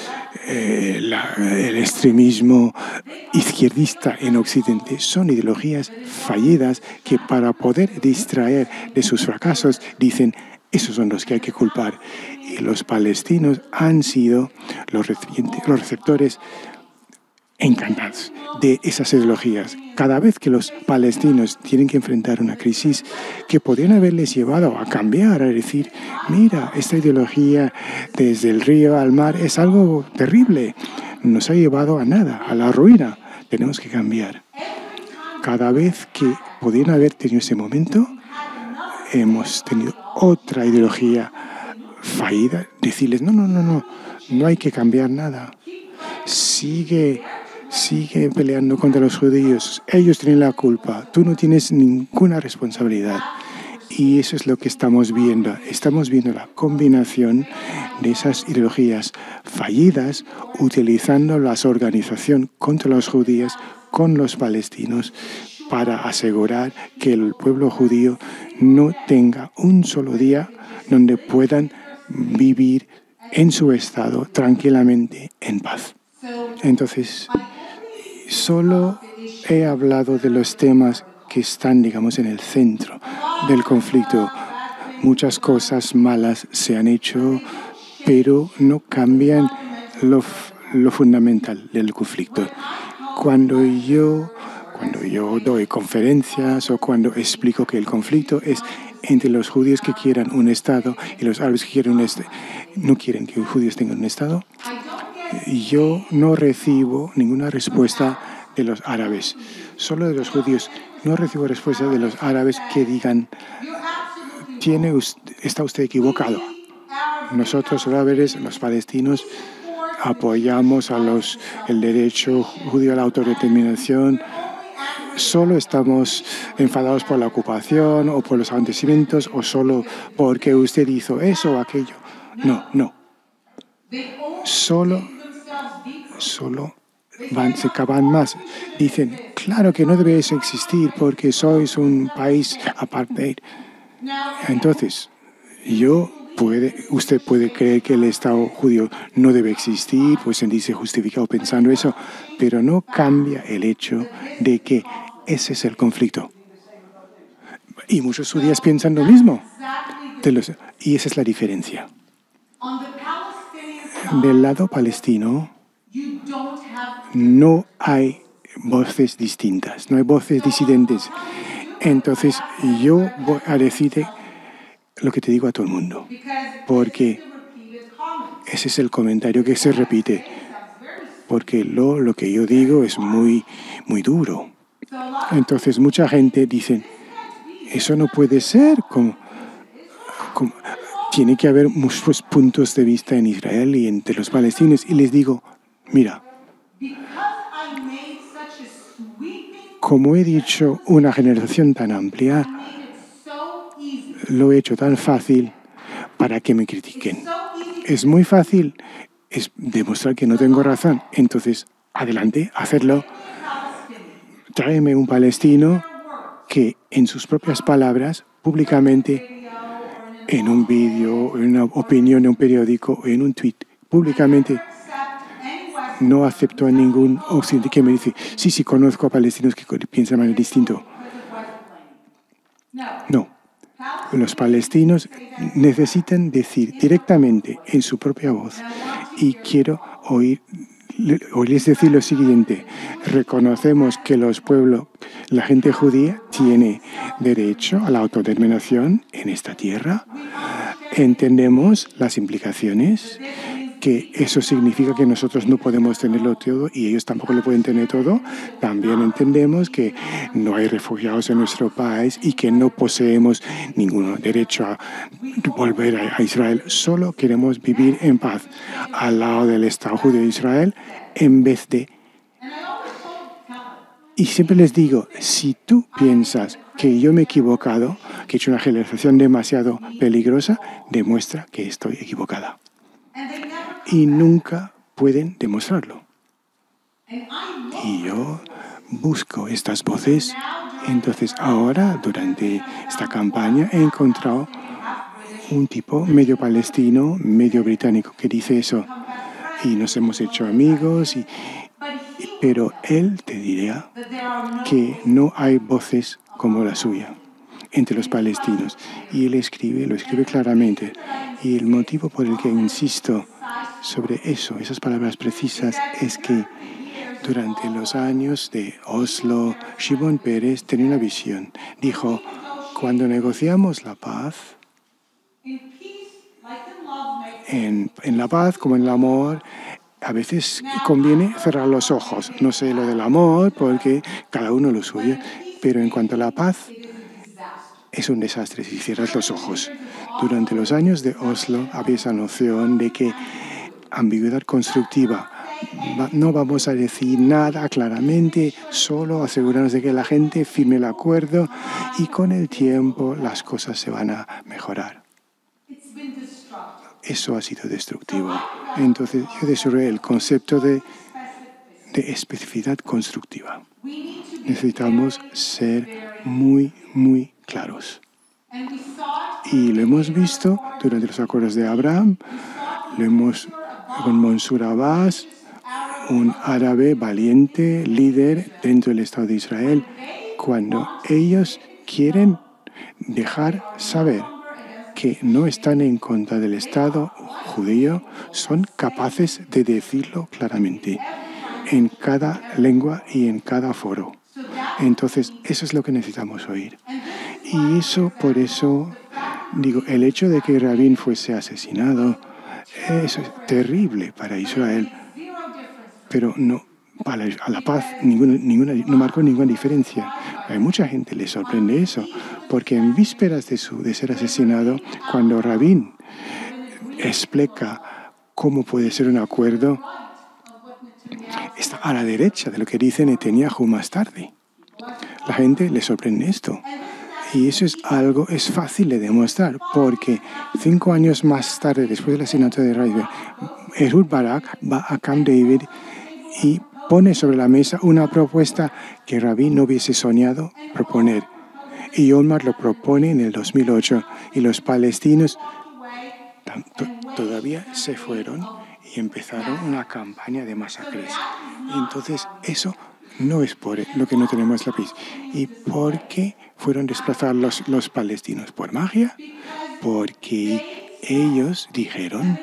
el extremismo izquierdista en Occidente son ideologías fallidas que para poder distraer de sus fracasos dicen esos son los que hay que culpar. Y los palestinos han sido los receptores encantados de esas ideologías. Cada vez que los palestinos tienen que enfrentar una crisis que podrían haberles llevado a cambiar, a decir, mira, esta ideología desde el río al mar es algo terrible, nos ha llevado a nada, a la ruina, tenemos que cambiar. Cada vez que podrían haber tenido ese momento, hemos tenido otra ideología fallida, decirles, no hay que cambiar nada. Sigue peleando contra los judíos. Ellos tienen la culpa. Tú no tienes ninguna responsabilidad. Y eso es lo que estamos viendo. Estamos viendo la combinación de esas ideologías fallidas utilizando la organización contra los judíos con los palestinos para asegurar que el pueblo judío no tenga un solo día donde puedan vivir en su estado tranquilamente en paz. Entonces, solo he hablado de los temas que están, digamos, en el centro del conflicto. Muchas cosas malas se han hecho, pero no cambian lo fundamental del conflicto. Cuando yo doy conferencias o cuando explico que el conflicto es entre los judíos que quieran un Estado y los árabes que no quieren que los judíos tengan un Estado, yo no recibo ninguna respuesta de los árabes, solo de los judíos. No recibo respuesta de los árabes que digan, está usted equivocado. Nosotros, los árabes, los palestinos, apoyamos el derecho judío a la autodeterminación. Solo estamos enfadados por la ocupación o por los acontecimientos o solo porque usted hizo eso o aquello. No. Solo se cavan más. Dicen, claro que no debe eso existir porque sois un país apartheid. Entonces, usted puede creer que el Estado judío no debe existir, pues sentirse justificado pensando eso, pero no cambia el hecho de que ese es el conflicto. Y muchos judíos piensan lo mismo. Y esa es la diferencia. Del lado palestino no hay voces distintas, no hay voces disidentes. Entonces yo voy a decir lo que te digo a todo el mundo, porque ese es el comentario que se repite, porque lo que yo digo es muy, muy duro. Entonces mucha gente dice, eso no puede ser, tiene que haber muchos puntos de vista en Israel y entre los palestinos. Y les digo, mira, como he dicho, una generación tan amplia, lo he hecho tan fácil para que me critiquen. Es muy fácil demostrar que no tengo razón. Entonces, adelante, hacerlo. Tráeme un palestino que, en sus propias palabras, públicamente, en un vídeo, en una opinión, en un periódico, en un tweet, públicamente, no acepto a ningún occidente que me dice, sí, conozco a palestinos que piensan de manera distinta. No. Los palestinos necesitan decir directamente en su propia voz, y quiero oírles decir lo siguiente: reconocemos que los pueblos, la gente judía, tiene derecho a la autodeterminación en esta tierra. Entendemos las implicaciones, que eso significa que nosotros no podemos tenerlo todo y ellos tampoco lo pueden tener todo. También entendemos que no hay refugiados en nuestro país y que no poseemos ningún derecho a volver a Israel. Solo queremos vivir en paz al lado del Estado judío de Israel en vez de... Y siempre les digo, si tú piensas que yo me he equivocado, que he hecho una generalización demasiado peligrosa, demuestra que estoy equivocada. Y nunca pueden demostrarlo. Y yo busco estas voces. Entonces ahora, durante esta campaña, he encontrado un tipo medio palestino, medio británico, que dice eso. Y nos hemos hecho amigos, pero él te diría que no hay voces como la suya entre los palestinos. Y él lo escribe claramente. Y el motivo por el que insisto sobre eso, esas palabras precisas, es que durante los años de Oslo, Shimon Peres tenía una visión. Dijo, cuando negociamos la paz, en la paz como en el amor, a veces conviene cerrar los ojos. No sé lo del amor, porque cada uno lo suyo, pero en cuanto a la paz, es un desastre si cierras los ojos. Durante los años de Oslo había esa noción de que ambigüedad constructiva. No vamos a decir nada claramente, solo asegurarnos de que la gente firme el acuerdo y con el tiempo las cosas se van a mejorar. Eso ha sido destructivo. Entonces yo desarrollé el concepto de especificidad constructiva. Necesitamos ser muy, muy claros. Y lo hemos visto durante los acuerdos de Abraham, lo hemos con Mansur Abbas, un árabe valiente, líder dentro del Estado de Israel, cuando ellos quieren dejar saber que no están en contra del Estado judío, son capaces de decirlo claramente. en cada lengua y en cada foro. Entonces, eso es lo que necesitamos oír. Y por eso, digo, el hecho de que Rabin fuese asesinado, eso es terrible para Israel, pero no, a la paz no marcó ninguna diferencia. A mucha gente le sorprende eso, porque en vísperas de ser asesinado, cuando Rabin explica cómo puede ser un acuerdo, está a la derecha de lo que dice Netanyahu más tarde. La gente le sorprende esto. Y eso es fácil de demostrar, porque 5 años más tarde, después del asesinato de Rabin, Ehud Barak va a Camp David y pone sobre la mesa una propuesta que Rabin no hubiese soñado proponer. Y Olmert lo propone en el 2008, y los palestinos todavía se fueron y empezaron una campaña de masacres. Entonces, eso no es por lo que no tenemos la paz. ¿Y por qué fueron desplazados los palestinos? ¿Por magia? Porque ellos dijeron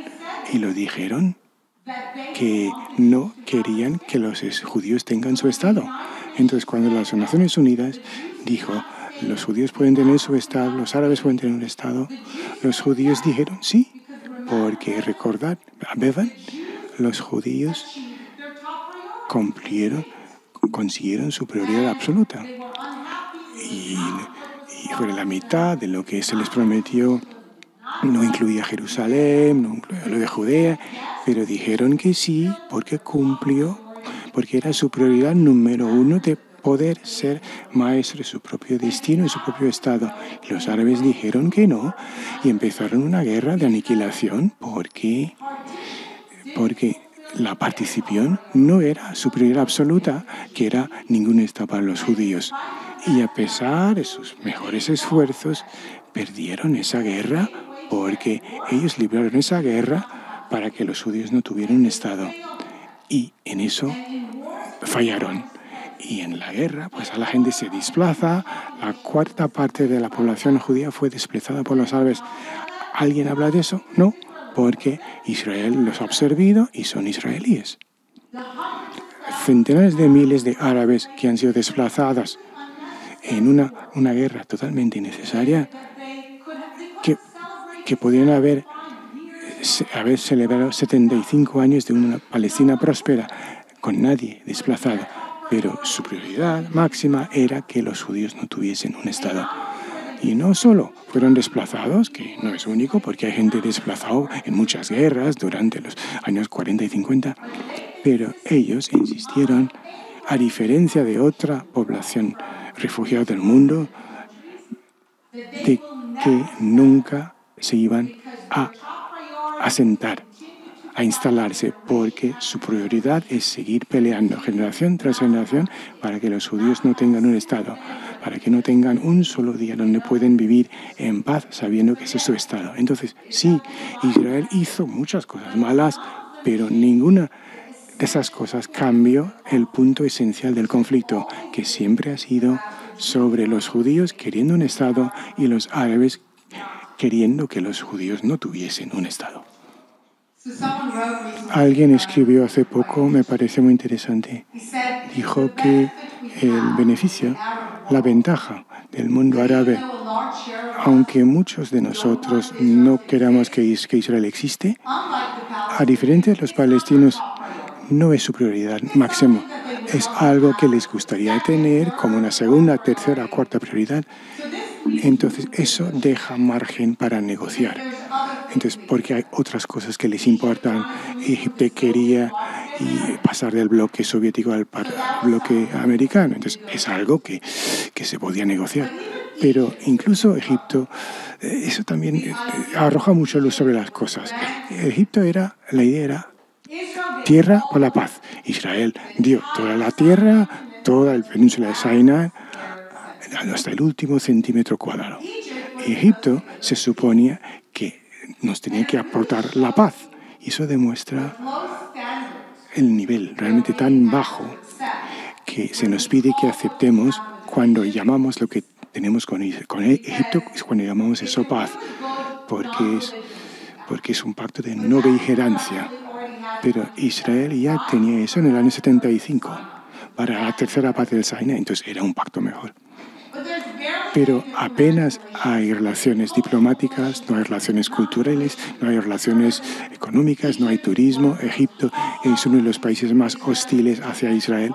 que no querían que los judíos tengan su Estado. Entonces, cuando las Naciones Unidas dijo, los judíos pueden tener su Estado, los árabes pueden tener un Estado, los judíos dijeron sí, porque recordad, a Bevan, los judíos consiguieron su prioridad absoluta. Y fue la mitad de lo que se les prometió. No incluía Jerusalén, no incluía lo de Judea, pero dijeron que sí porque cumplió, porque era su prioridad número 1 de poder ser maestro de su propio destino y su propio Estado. Y los árabes dijeron que no y empezaron una guerra de aniquilación porque la participación no era su prioridad absoluta, que era ningún Estado para los judíos. Y a pesar de sus mejores esfuerzos, perdieron esa guerra porque ellos libraron esa guerra para que los judíos no tuvieran un Estado. Y en eso fallaron. Y en la guerra, pues a la gente se desplaza. La 1/4 parte de la población judía fue desplazada por los árabes. ¿Alguien habla de eso? No, porque Israel los ha absorbido y son israelíes. Centenares de miles de árabes que han sido desplazados en una guerra totalmente innecesaria, que podrían haber celebrado 75 años de una Palestina próspera con nadie desplazado. Pero su prioridad máxima era que los judíos no tuviesen un Estado. Y no solo fueron desplazados, que no es único, porque hay gente desplazada en muchas guerras durante los años 40 y 50, pero ellos insistieron, a diferencia de otra población refugiada del mundo, de que nunca se iban a asentar, a instalarse, porque su prioridad es seguir peleando generación tras generación para que los judíos no tengan un Estado, para que no tengan un solo día donde pueden vivir en paz sabiendo que ese es su Estado. Entonces, sí, Israel hizo muchas cosas malas, pero ninguna de esas cosas cambió el punto esencial del conflicto, que siempre ha sido sobre los judíos queriendo un Estado y los árabes queriendo que los judíos no tuviesen un Estado. Alguien escribió hace poco, me parece muy interesante, dijo que el beneficio, la ventaja del mundo árabe, aunque muchos de nosotros no queramos que Israel existe, a diferencia de los palestinos, no es su prioridad máxima. Es algo que les gustaría tener como una segunda, tercera, cuarta prioridad. Entonces, eso deja margen para negociar. Entonces, porque hay otras cosas que les importan. Egipto quería pasar del bloque soviético al bloque americano. Entonces, es algo que se podía negociar. Pero incluso Egipto, eso también arroja mucha luz sobre las cosas. Egipto la idea era tierra por la paz. Israel dio toda la tierra, toda la península de Sinai, hasta el último centímetro cuadrado. Egipto se suponía que nos tenía que aportar la paz. Y eso demuestra el nivel realmente tan bajo que se nos pide que aceptemos cuando llamamos lo que tenemos con Egipto, es cuando llamamos eso paz, porque es un pacto de no beligerancia. Pero Israel ya tenía eso en el año 75 para la tercera parte del Sinai, entonces era un pacto mejor. Pero apenas hay relaciones diplomáticas, no hay relaciones culturales, no hay relaciones económicas, no hay turismo. Egipto es uno de los países más hostiles hacia Israel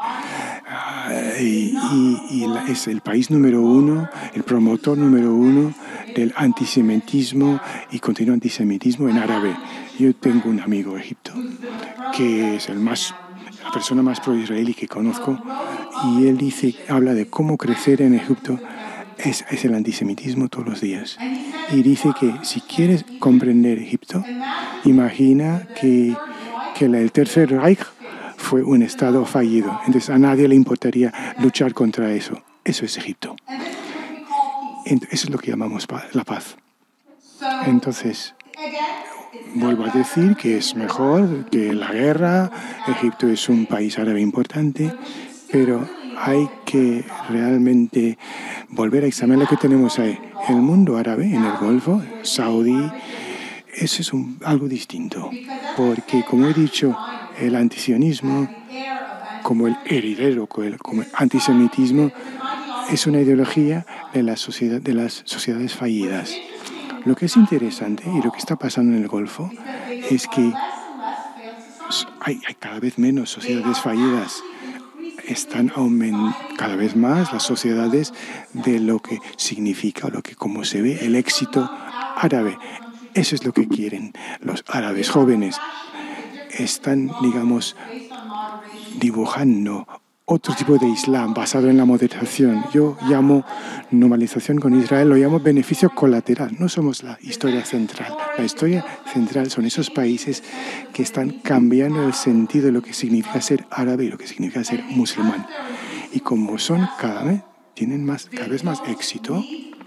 es el país número uno, el promotor número uno del antisemitismo y continuo antisemitismo en árabe. Yo tengo un amigo en Egipto que es la persona más pro-israelí que conozco y él habla de cómo crecer en Egipto es el antisemitismo todos los días. Y dice que si quieres comprender Egipto, imagina que el Tercer Reich fue un Estado fallido. Entonces a nadie le importaría luchar contra eso. Eso es Egipto. Eso es lo que llamamos la paz. Entonces, vuelvo a decir que es mejor que la guerra. Egipto es un país árabe importante, pero hay que realmente volver a examinar lo que tenemos ahí. El mundo árabe en el Golfo, Saudí, eso es algo distinto. Porque, como he dicho, el antisionismo, como el heredero, como el antisemitismo, es una ideología de las sociedades fallidas. Lo que es interesante y lo que está pasando en el Golfo es que hay cada vez menos sociedades fallidas. Están aumentando cada vez más las sociedades de lo que significa, cómo se ve el éxito árabe. Eso es lo que quieren los árabes jóvenes. Están, digamos, dibujando otro tipo de Islam basado en la moderación. Yo llamo normalización con Israel, lo llamo beneficio colateral. No somos la historia central. La historia central son esos países que están cambiando el sentido de lo que significa ser árabe y lo que significa ser musulmán. Y como tienen cada vez más éxito,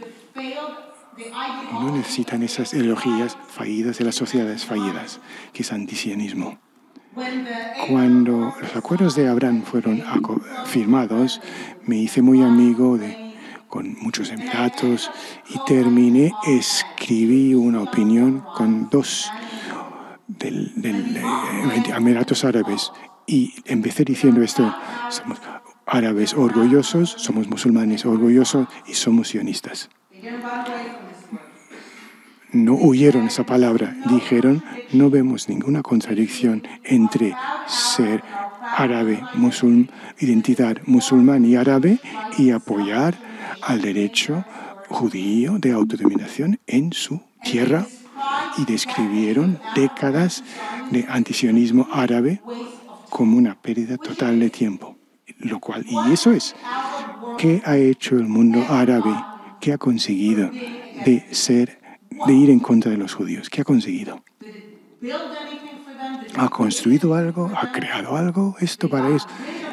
no necesitan esas ideologías fallidas de las sociedades fallidas, que es antisionismo. Cuando los acuerdos de Abraham fueron firmados, me hice muy amigo con muchos emiratos y escribí una opinión con dos emiratos árabes y empecé diciendo esto: somos árabes orgullosos, somos musulmanes orgullosos y somos sionistas. No huyeron esa palabra, dijeron: no vemos ninguna contradicción entre ser árabe, identidad musulmán y árabe y apoyar al derecho judío de autodeterminación en su tierra. Y describieron décadas de antisionismo árabe como una pérdida total de tiempo. Y eso es, ¿qué ha hecho el mundo árabe? ¿Qué ha conseguido de ir en contra de los judíos? ¿Qué ha conseguido? ¿Ha construido algo? ¿Ha creado algo? Esto para eso.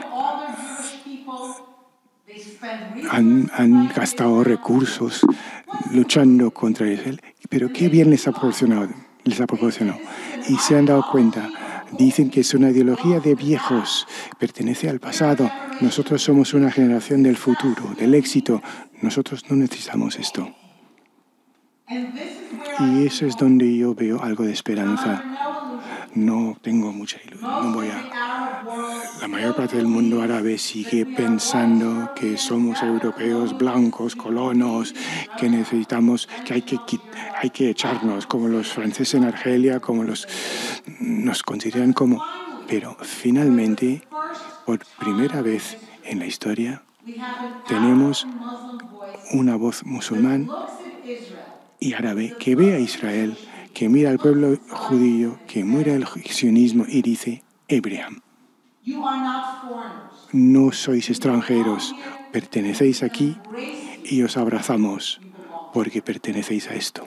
Han gastado recursos luchando contra Israel, pero qué bien les ha proporcionado. Y se han dado cuenta. Dicen que es una ideología de viejos, pertenece al pasado. Nosotros somos una generación del futuro, del éxito. Nosotros no necesitamos esto. Y eso es donde yo veo algo de esperanza. No tengo mucha ilusión. La mayor parte del mundo árabe sigue pensando que somos europeos blancos, colonos, que necesitamos, que hay que echarnos, como los franceses en Argelia, nos consideran como. Pero finalmente, por primera vez en la historia, tenemos una voz musulmán y árabe que ve a Israel, que mira al pueblo judío, que mira el sionismo y dice: Abraham, no sois extranjeros, pertenecéis aquí y os abrazamos porque pertenecéis a esto.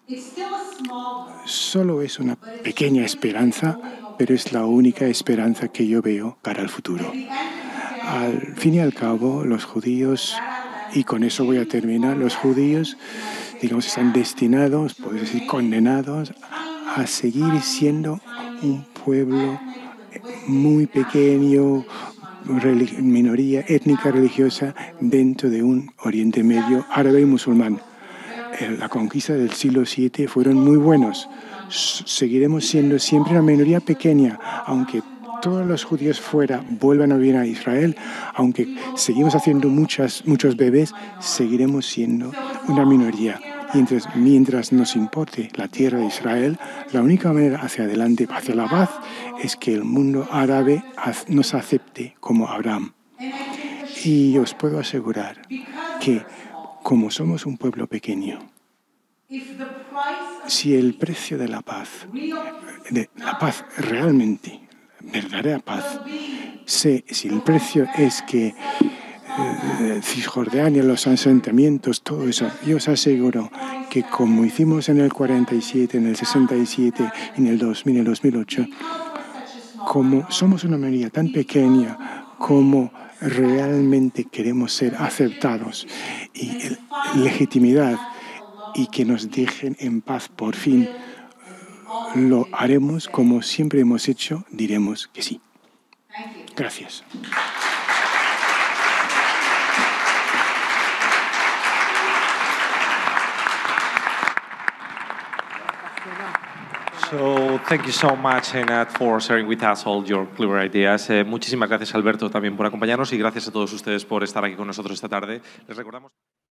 Solo es una pequeña esperanza, pero es la única esperanza que yo veo para el futuro. Al fin y al cabo, los judíos, y con eso voy a terminar, los judíos, digamos, están destinados, podemos decir, condenados a seguir siendo un pueblo muy pequeño, minoría étnica religiosa dentro de un Oriente Medio árabe y musulmán. La conquista del siglo VII fueron muy buenos, seguiremos siendo siempre una minoría pequeña, aunque todos los judíos fuera vuelvan a vivir a Israel, aunque seguimos haciendo muchos bebés, seguiremos siendo una minoría. Y mientras nos importe la tierra de Israel, la única manera hacia adelante, hacia la paz, es que el mundo árabe nos acepte como Abraham. Y os puedo asegurar que, como somos un pueblo pequeño, si el precio de la paz realmente, verdadera paz, si el precio es que Cisjordania, los asentamientos, todo eso, yo os aseguro que como hicimos en el 47, en el 67, en el 2000, en el 2008, como somos una minoría tan pequeña, como realmente queremos ser aceptados y legitimidad y que nos dejen en paz por fin, lo haremos como siempre hemos hecho, diremos que sí. Gracias.
So, thank you so much, Einat, for sharing with us all your clever ideas. Muchísimas gracias, Alberto, también por acompañarnos y gracias a todos ustedes por estar aquí con nosotros esta tarde. Les recordamos...